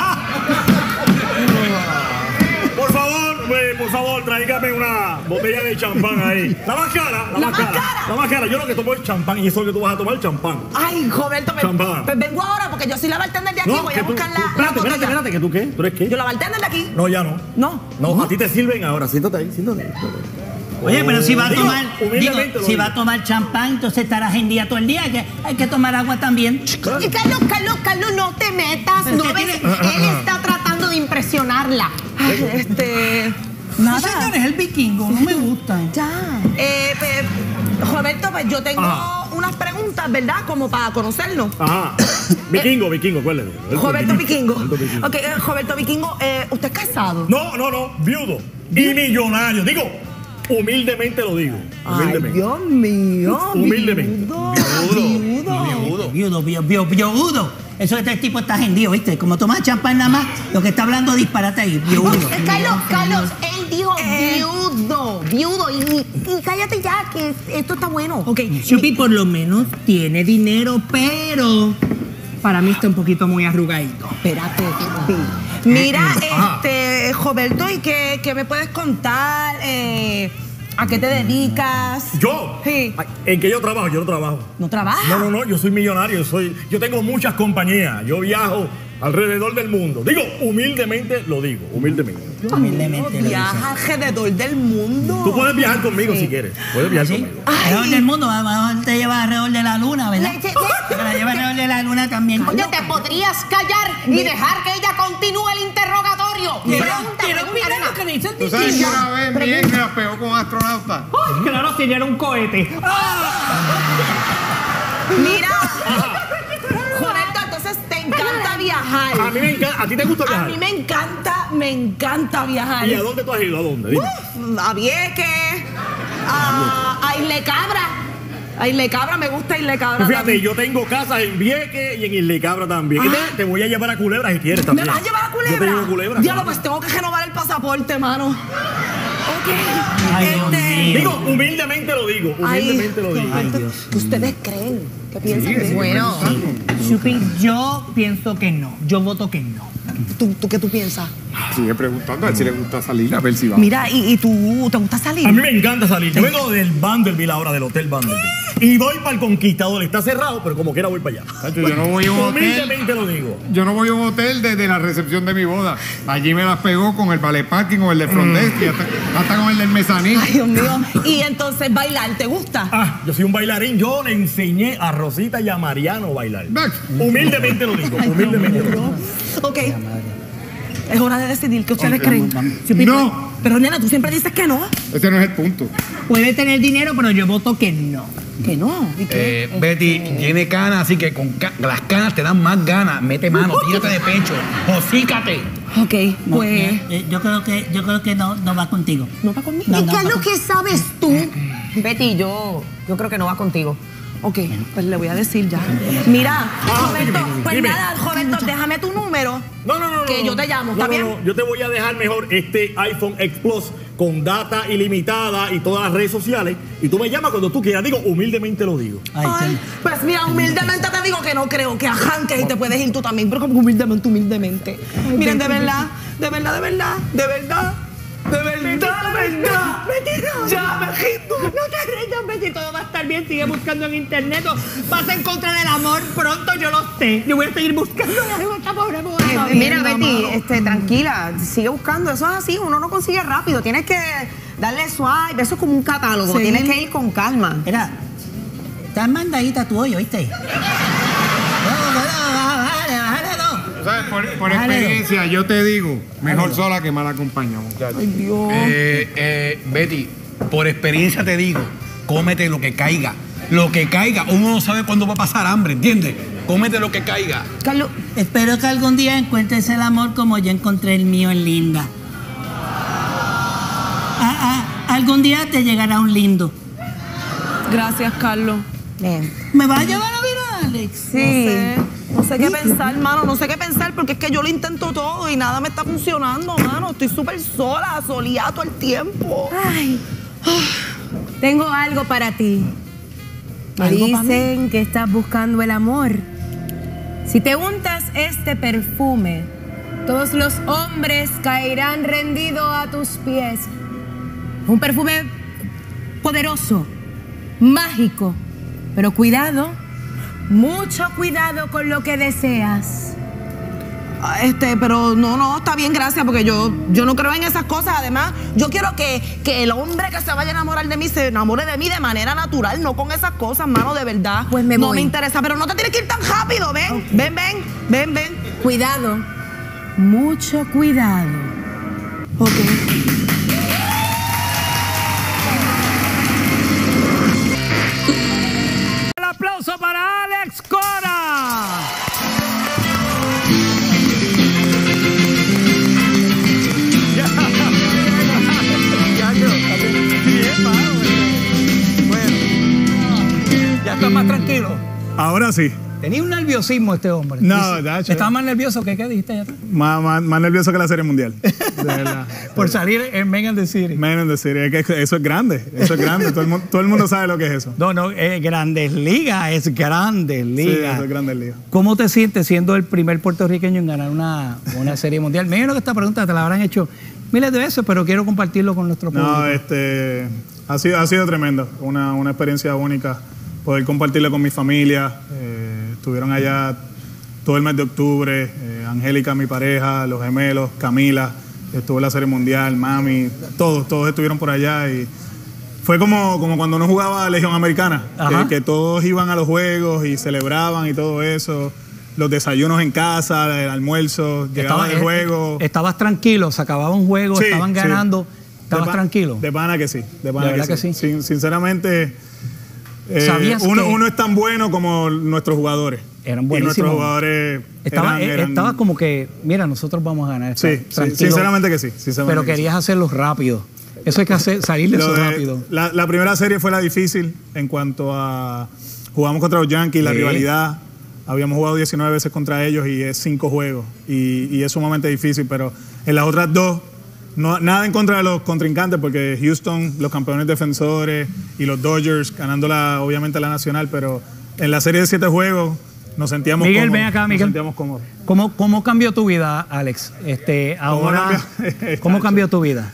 Por favor, tráigame una botella de champán ahí. La más cara. Yo lo que tomo es champán y eso es lo que tú vas a tomar, champán. Ay, Roberto, champán. Pues vengo ahora porque yo soy la bartender de aquí. Voy a buscar la botella. Espérate, ¿que tú qué? ¿Tú eres qué? Yo la bartender de aquí. No, ya no. No, a ti te sirven ahora. Siéntate ahí. Oye, pero si va a tomar, humildemente si va a tomar champán, entonces estarás en día todo el día, que hay que tomar agua también. Y Carlos, no te metas. No ves, él está tratando de impresionarla. Nada. Señor, es el vikingo, no me gusta. Ya. Roberto, pues yo tengo unas preguntas, ¿verdad? Como para conocerlo. Ajá. Vikingo, ¿cuál es? Roberto Vikingo. Ok, Roberto Vikingo, ¿usted es casado? No, viudo. Y millonario. Digo, humildemente lo digo. Ay, Dios mío. Humildemente. Viudo. Eso este tipo está hendido, ¿viste? Como toma champán nada más, lo que está hablando disparate ahí, viudo. Carlos, él dijo viudo. Y cállate ya, que esto está bueno. Ok, Chupi por lo menos tiene dinero, pero para mí está un poquito muy arrugadito. Espérate, mira, Roberto, ¿y qué me puedes contar? ¿A qué te dedicas? ¿Yo? Sí. ¿En qué yo trabajo? Yo no trabajo. ¿No trabajas? No, yo soy millonario. Yo tengo muchas compañías. Yo viajo alrededor del mundo. Digo, humildemente lo digo. Humildemente Viaja alrededor del mundo. Tú puedes viajar conmigo si quieres. Puedes viajar conmigo. Alrededor del mundo, te llevas alrededor de la luna, ¿verdad? Te la llevas alrededor de la luna también. Oye, ¿te podrías callar y dejar que ella continúe el interrogatorio? Pregunta, lo que dice el ¿Tú sabes que una vez mi ex me la pegó con astronauta? Claro, si ella era un cohete. Mira, Roberto, entonces te encanta viajar. A mí me encanta. ¿A ti te gusta viajar? A mí me encanta viajar. ¿Y a dónde tú has ido? ¿A dónde? Dime. A Vieques, a Isle Cabra. A Isle Cabra, me gusta Isle Cabra. Fíjate, también. yo tengo casas en Vieques y en Isle Cabra también. Te voy a llevar a Culebra si quieres también. ¿Me vas a llevar a Culebra? Yo te llevo a Culebra. Diablo, pues tengo que renovar el pasaporte, mano. Ok. Digo, humildemente lo digo. Humildemente lo digo. Ay, Dios. ¿Ustedes creen? ¿Qué piensan de eso? Bueno, Chupi, yo pienso que no. Yo voto que no. ¿Tú qué tú piensas? Sigue preguntando a ver si le gusta salir, a ver si va. Mira, ¿y tú te gusta salir? A mí me encanta salir. Yo vengo del Vanderbilt ahora, del Hotel Vanderbilt. Y voy para el Conquistador. Está cerrado, pero como quiera voy para allá. Yo no voy a un hotel. Humildemente lo digo. Yo no voy a un hotel desde la recepción de mi boda. Allí me las pegó con el ballet parking o el de front desk y hasta con el del mezanín. Ay, Dios mío. Y entonces, ¿bailar te gusta? Yo soy un bailarín. Yo le enseñé a Rosita y a Mariano a bailar. Humildemente lo digo. Humildemente lo digo. Ok. Es hora de decidir qué ustedes creen. No. Pero nena, tú siempre dices que no. Ese no es el punto. Puede tener dinero, pero yo voto que no. Que no. ¿Y qué? Betty, tiene canas, así que con las canas te dan más ganas. Mete mano, tírate de pecho, hocícate. Ok, pues. Yo creo que no va contigo. ¿No va conmigo? No, ¿Y no qué es va lo que sabes tú? Betty, yo creo que no va contigo. Ok, pues le voy a decir ya. Mira, Roberto, pues dime. nada, Roberto, déjame tu número. No. Que yo te llamo, ¿está bien? Yo te voy a dejar mejor este iPhone X Plus con data ilimitada y todas las redes sociales. Y tú me llamas cuando tú quieras. Digo, humildemente lo digo. Ay, pues mira, humildemente te digo que no creo que arranques y te puedes ir tú también, pero como humildemente. Miren, de verdad. Betty, ya me rindo. No te rindas, Betty, todo va a estar bien. Sigue buscando en internet. Vas a encontrar el amor pronto, yo lo sé. Yo voy a seguir buscando a esta pobre mujer. Mira, Betty, tranquila, sigue buscando. Eso es así, uno no consigue rápido. Tienes que darle swipe. Eso es como un catálogo. Sí. Tienes que ir con calma. Mira, estás mandadita tú hoy, ¿oíste? ¿Sabes? Por experiencia, yo te digo, mejor sola que mal acompañada, muchachos. Ay, Dios. Betty, por experiencia te digo, cómete lo que caiga. Lo que caiga. Uno no sabe cuándo va a pasar hambre, ¿entiendes? Cómete lo que caiga. Carlos. Espero que algún día encuentres el amor como yo encontré el mío en Linda. Algún día te llegará un lindo. Gracias, Carlos. ¿Me vas a llevar a ver a Alex? Sí. No sé qué pensar, mano. No sé qué pensar porque es que yo lo intento todo y nada me está funcionando, mano. Estoy súper sola, solía todo el tiempo. Ay. Tengo algo para ti. Me ¿Algo para dicen que estás buscando el amor. Si te untas este perfume, todos los hombres caerán rendidos a tus pies. Un perfume poderoso, mágico. Pero cuidado, mucho cuidado con lo que deseas. Pero no, está bien, gracias, porque yo no creo en esas cosas. Además, yo quiero que el hombre que se vaya a enamorar de mí se enamore de mí de manera natural, no con esas cosas, mano, de verdad. Pues me no voy. me interesa, pero no te tienes que ir tan rápido, ven, okay. ven. Cuidado, mucho cuidado. Ok. El aplauso para Alex Cora. Ya está más tranquilo. Ahora sí. Tenía un nerviosismo este hombre. No, Dacho. ¿Estaba más nervioso que qué dijiste ya? Más nervioso que la Serie Mundial. De verdad. Por salir en Men in the City. Men in the City. Es que eso es grande. Eso es grande. Todo el mundo sabe lo que es eso. No, es Grandes Ligas. Es Grandes Ligas. Sí, eso es Grandes Ligas. ¿Cómo te sientes siendo el primer puertorriqueño en ganar una Serie Mundial? Me imagino que esta pregunta te la habrán hecho miles de veces, pero quiero compartirlo con nuestro público. No, ha sido tremendo. Una experiencia única. Poder compartirlo con mi familia. Estuvieron allá todo el mes de octubre. Angélica, mi pareja, los gemelos, Camila, estuvo en la Serie Mundial, mami, todos estuvieron por allá y fue como cuando uno jugaba Legión Americana, que todos iban a los juegos y celebraban y todo eso. Los desayunos en casa, el almuerzo, llegaban del juego. ¿Estabas tranquilo? ¿Se acababa un juego? Sí, ¿Estaban ganando? Sí. ¿Estabas tranquilo? De pana que sí. ¿De verdad que sí? Sinceramente, ¿Sabías uno es tan bueno como nuestros jugadores. Eran buenísimos. Y nuestros jugadores Estaba como que, mira, nosotros vamos a ganar. Sí, sinceramente que sí. Pero querías hacerlo rápido. Eso hay que salir de eso rápido. La primera serie fue la difícil en cuanto a... Jugamos contra los Yankees, la rivalidad. Habíamos jugado 19 veces contra ellos y es 5 juegos. Y es sumamente difícil, pero en las otras dos, nada en contra de los contrincantes, porque Houston, los campeones defensores, y los Dodgers, ganando obviamente la nacional, pero en la serie de 7 juegos nos sentíamos Miguel, cómodos. ven acá, Miguel. Nos sentíamos cómodos. ¿Cómo cambió tu vida, Alex? Ahora, ¿cómo cambió tu vida?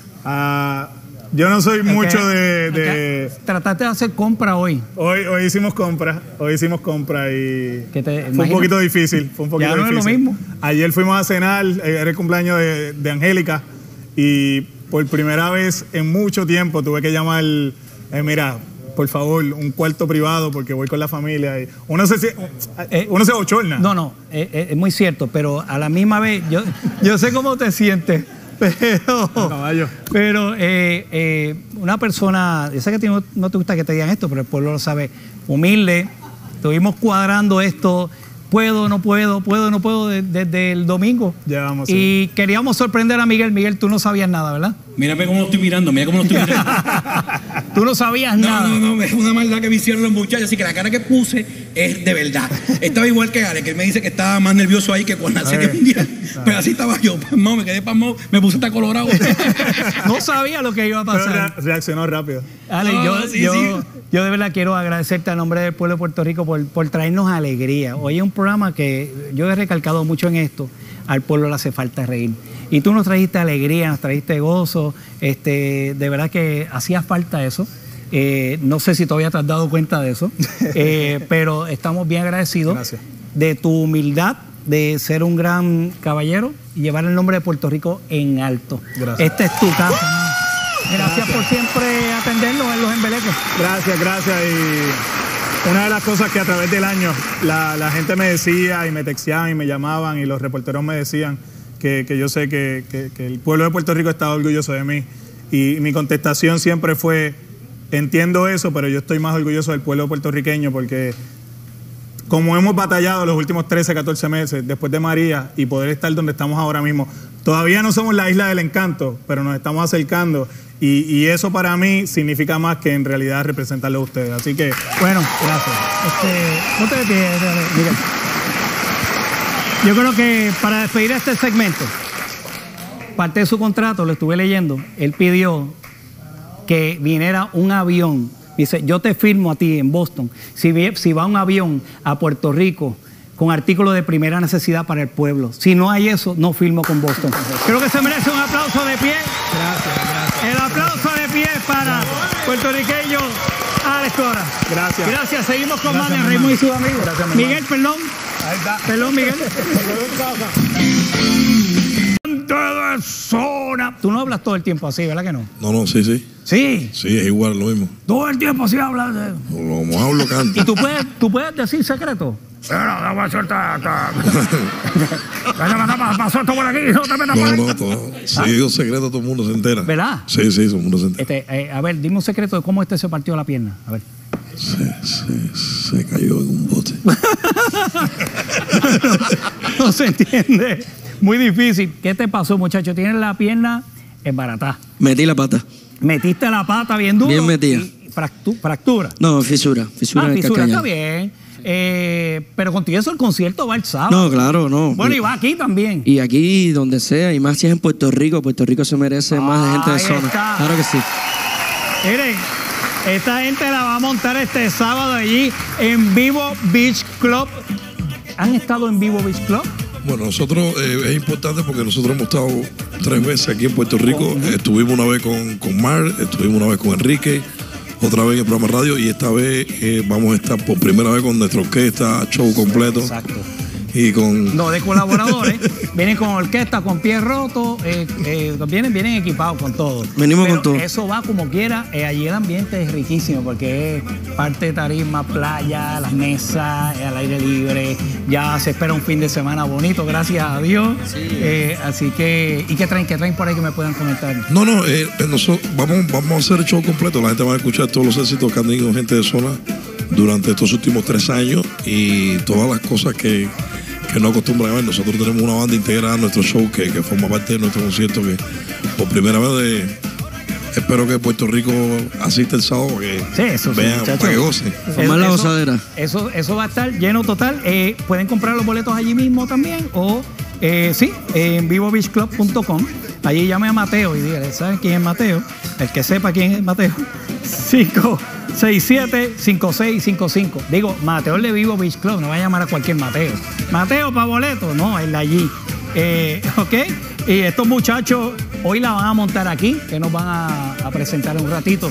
Yo no soy mucho de... Trataste de hacer compra hoy. Hoy hicimos compra. Y fue un poquito difícil. Ya no es lo mismo. Ayer fuimos a cenar, era el cumpleaños de Angélica, y por primera vez en mucho tiempo tuve que llamar, mira, por favor, un cuarto privado porque voy con la familia. Y uno se bochorna. No, es muy cierto, pero a la misma vez, yo sé cómo te sientes, pero una persona, yo sé que a ti no te gusta que te digan esto, pero el pueblo lo sabe, humilde, estuvimos cuadrando esto, puedo, no puedo desde el domingo. Llevamos, y queríamos sorprender a Miguel. Miguel, tú no sabías nada, ¿verdad? Mírame cómo lo estoy mirando, mira cómo lo estoy mirando. Tú no sabías nada. No, es una maldad que me hicieron los muchachos, así que la cara que puse es de verdad. Estaba igual que Ale, que él me dice que estaba más nervioso ahí que con la serie mundial. Pero así estaba yo, pasmado, me quedé pasmado, me puse hasta colorado. No sabía lo que iba a pasar. Pero reaccionó rápido. Ale, yo de verdad quiero agradecerte a nombre del pueblo de Puerto Rico por traernos alegría. Hoy es un programa que yo he recalcado mucho en esto. Al pueblo le hace falta reír. Y tú nos trajiste alegría, nos trajiste gozo. De verdad que hacía falta eso. No sé si todavía te has dado cuenta de eso. Pero estamos bien agradecidos de tu humildad, de ser un gran caballero y llevar el nombre de Puerto Rico en alto. Gracias. Esta es tu casa. Gracias por siempre atendernos en los embelecos. Gracias. Y una de las cosas que a través del año la gente me decía y me texteaban y me llamaban y los reporteros me decían que yo sé que el pueblo de Puerto Rico está orgulloso de mí. Y mi contestación siempre fue, entiendo eso, pero yo estoy más orgulloso del pueblo puertorriqueño porque como hemos batallado los últimos 13, 14 meses después de María y poder estar donde estamos ahora mismo, todavía no somos la isla del encanto, pero nos estamos acercando. Y eso para mí significa más que en realidad representarlo a ustedes. Así que, bueno, gracias. Ponte de pie, Miguel. Yo creo que para despedir este segmento, parte de su contrato, lo estuve leyendo, él pidió que viniera un avión. Dice, yo te firmo a ti en Boston. Si va un avión a Puerto Rico con artículos de primera necesidad para el pueblo. Si no hay eso, no firmo con Boston. Creo que se merece un aplauso de pie. Gracias. El aplauso de pie para puertorriqueño Alex Cora. Gracias. Gracias. Seguimos con Manuel Raymond y sus amigos. Gracias, Miguel, perdón. Ahí está. Perdón, Miguel. De zona. Tú no hablas todo el tiempo así, ¿verdad que no? No, sí. ¿Sí? Sí, es igual, lo mismo. Todo el tiempo así hablas de... Lo mojado lo canta. ¿Y tú puedes decir secreto? Pasó esto por aquí, no te metas por aquí. Todo. Si digo secreto, todo el mundo se entera. ¿Verdad? Sí, todo el mundo se entera. A ver, dime un secreto de cómo se partió la pierna. A ver. Se cayó en un bote. No se entiende. Muy difícil. ¿Qué te pasó, muchacho? Tienes la pierna embaratada. Metí la pata. Metiste la pata bien duro. Bien metida. ¿Fractura? No, fisura. Fisura en el fisura, calcañar. Está bien. Pero contigo eso el concierto va el sábado. No, claro, no. Bueno, y va aquí también. Y aquí, donde sea, y más si es en Puerto Rico. Puerto Rico se merece más de gente de zona. Está. Claro que sí. Miren, esta gente la va a montar este sábado allí en Vivo Beach Club. ¿Han estado en Vivo Beach Club? Bueno, nosotros es importante porque nosotros hemos estado 3 veces aquí en Puerto Rico. Estuvimos una vez con Mar, estuvimos una vez con Enrique, otra vez en el programa de radio y esta vez vamos a estar por primera vez con nuestra orquesta, show completo. Exacto. Y con... No, de colaboradores. Vienen con orquesta, con pie roto, vienen equipados con todo. Venimos pero con todo. Eso va como quiera. Allí el ambiente es riquísimo porque es parte de tarima, playa, las mesas, al aire libre. Ya se espera un fin de semana bonito, gracias a Dios. Sí. Así que, ¿y qué traen por ahí que me puedan comentar? No, nosotros vamos a hacer el show completo. La gente va a escuchar todos los éxitos que han tenido gente de zona durante estos últimos 3 años y todas las cosas que no acostumbran a ver. Nosotros tenemos una banda integrada a nuestro show que forma parte de nuestro concierto que por primera vez espero que Puerto Rico asista el sábado que vean, para que gocen. Formar la gozadera. Eso va a estar lleno total. Pueden comprar los boletos allí mismo también o en vivobeachclub.com. Allí llame a Mateo y dígale, ¿saben quién es Mateo? El que sepa quién es Mateo. 567-5655. Digo, Mateo el de Vivo Beach Club, no va a llamar a cualquier Mateo. Mateo para boleto, no, el de allí. ¿Ok? Y estos muchachos hoy la van a montar aquí, que nos van a presentar un ratito.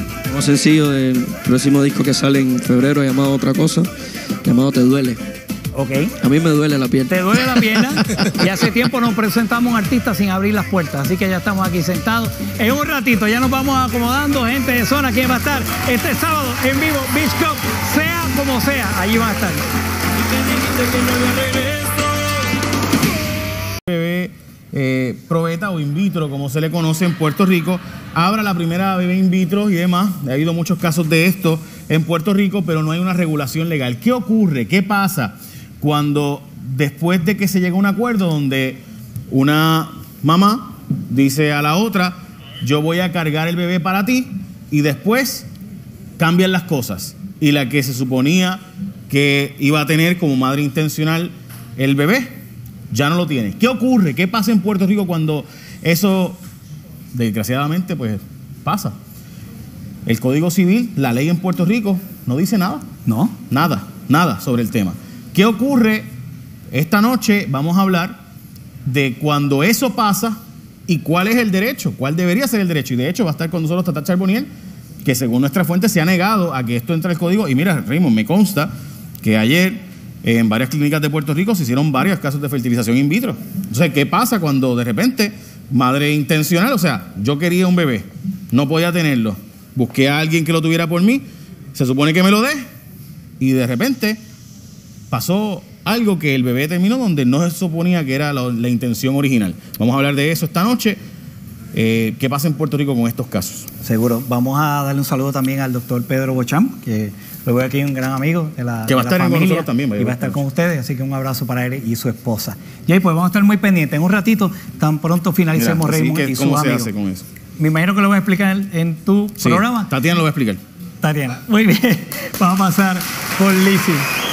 Un sencillo del próximo disco que sale en febrero llamado Otra Cosa, llamado Te Duele. Ok. A mí me duele la pierna. ¿Te duele la pierna? Y hace tiempo nos presentamos un artista sin abrir las puertas, así que ya estamos aquí sentados. En un ratito ya nos vamos acomodando, gente de zona, ¿quién va a estar este sábado en vivo? Beach Club, sea como sea, allí van a estar. Bebé probeta o in vitro, como se le conoce en Puerto Rico, abra la primera bebé in vitro y demás. Ha habido muchos casos de esto en Puerto Rico, pero no hay una regulación legal. ¿Qué ocurre? ¿Qué pasa cuando después de que se llega a un acuerdo donde una mamá dice a la otra, yo voy a cargar el bebé para ti, y después cambian las cosas y la que se suponía que iba a tener como madre intencional el bebé ya no lo tiene? ¿Qué ocurre? ¿Qué pasa en Puerto Rico cuando eso, desgraciadamente, pues pasa? El Código Civil, la ley en Puerto Rico, no dice nada. No. Nada sobre el tema. ¿Qué ocurre? Esta noche vamos a hablar de cuando eso pasa y cuál es el derecho, cuál debería ser el derecho. Y de hecho va a estar con nosotros Tata Charboniel, que según nuestra fuente se ha negado a que esto entre al código. Y mira, Raymond, me consta que ayer en varias clínicas de Puerto Rico se hicieron varios casos de fertilización in vitro. Entonces, ¿qué pasa cuando de repente, madre intencional, o sea, yo quería un bebé, no podía tenerlo, busqué a alguien que lo tuviera por mí, se supone que me lo dé, y de repente pasó algo que el bebé terminó donde no se suponía que era la intención original? Vamos a hablar de eso esta noche. ¿Qué pasa en Puerto Rico con estos casos? Seguro. Vamos a darle un saludo también al doctor Pedro Bocham, que lo veo aquí, un gran amigo de la, que va a estar con nosotros también. Y va a estar con ustedes, así que un abrazo para él y su esposa. Y ahí pues vamos a estar muy pendientes. En un ratito, tan pronto finalicemos Raymond y sus amigos. ¿Cómo se hace con eso? Me imagino que lo voy a explicar en tu programa. Tatiana lo va a explicar. Tatiana. Muy bien. Vamos a pasar con Lizzy.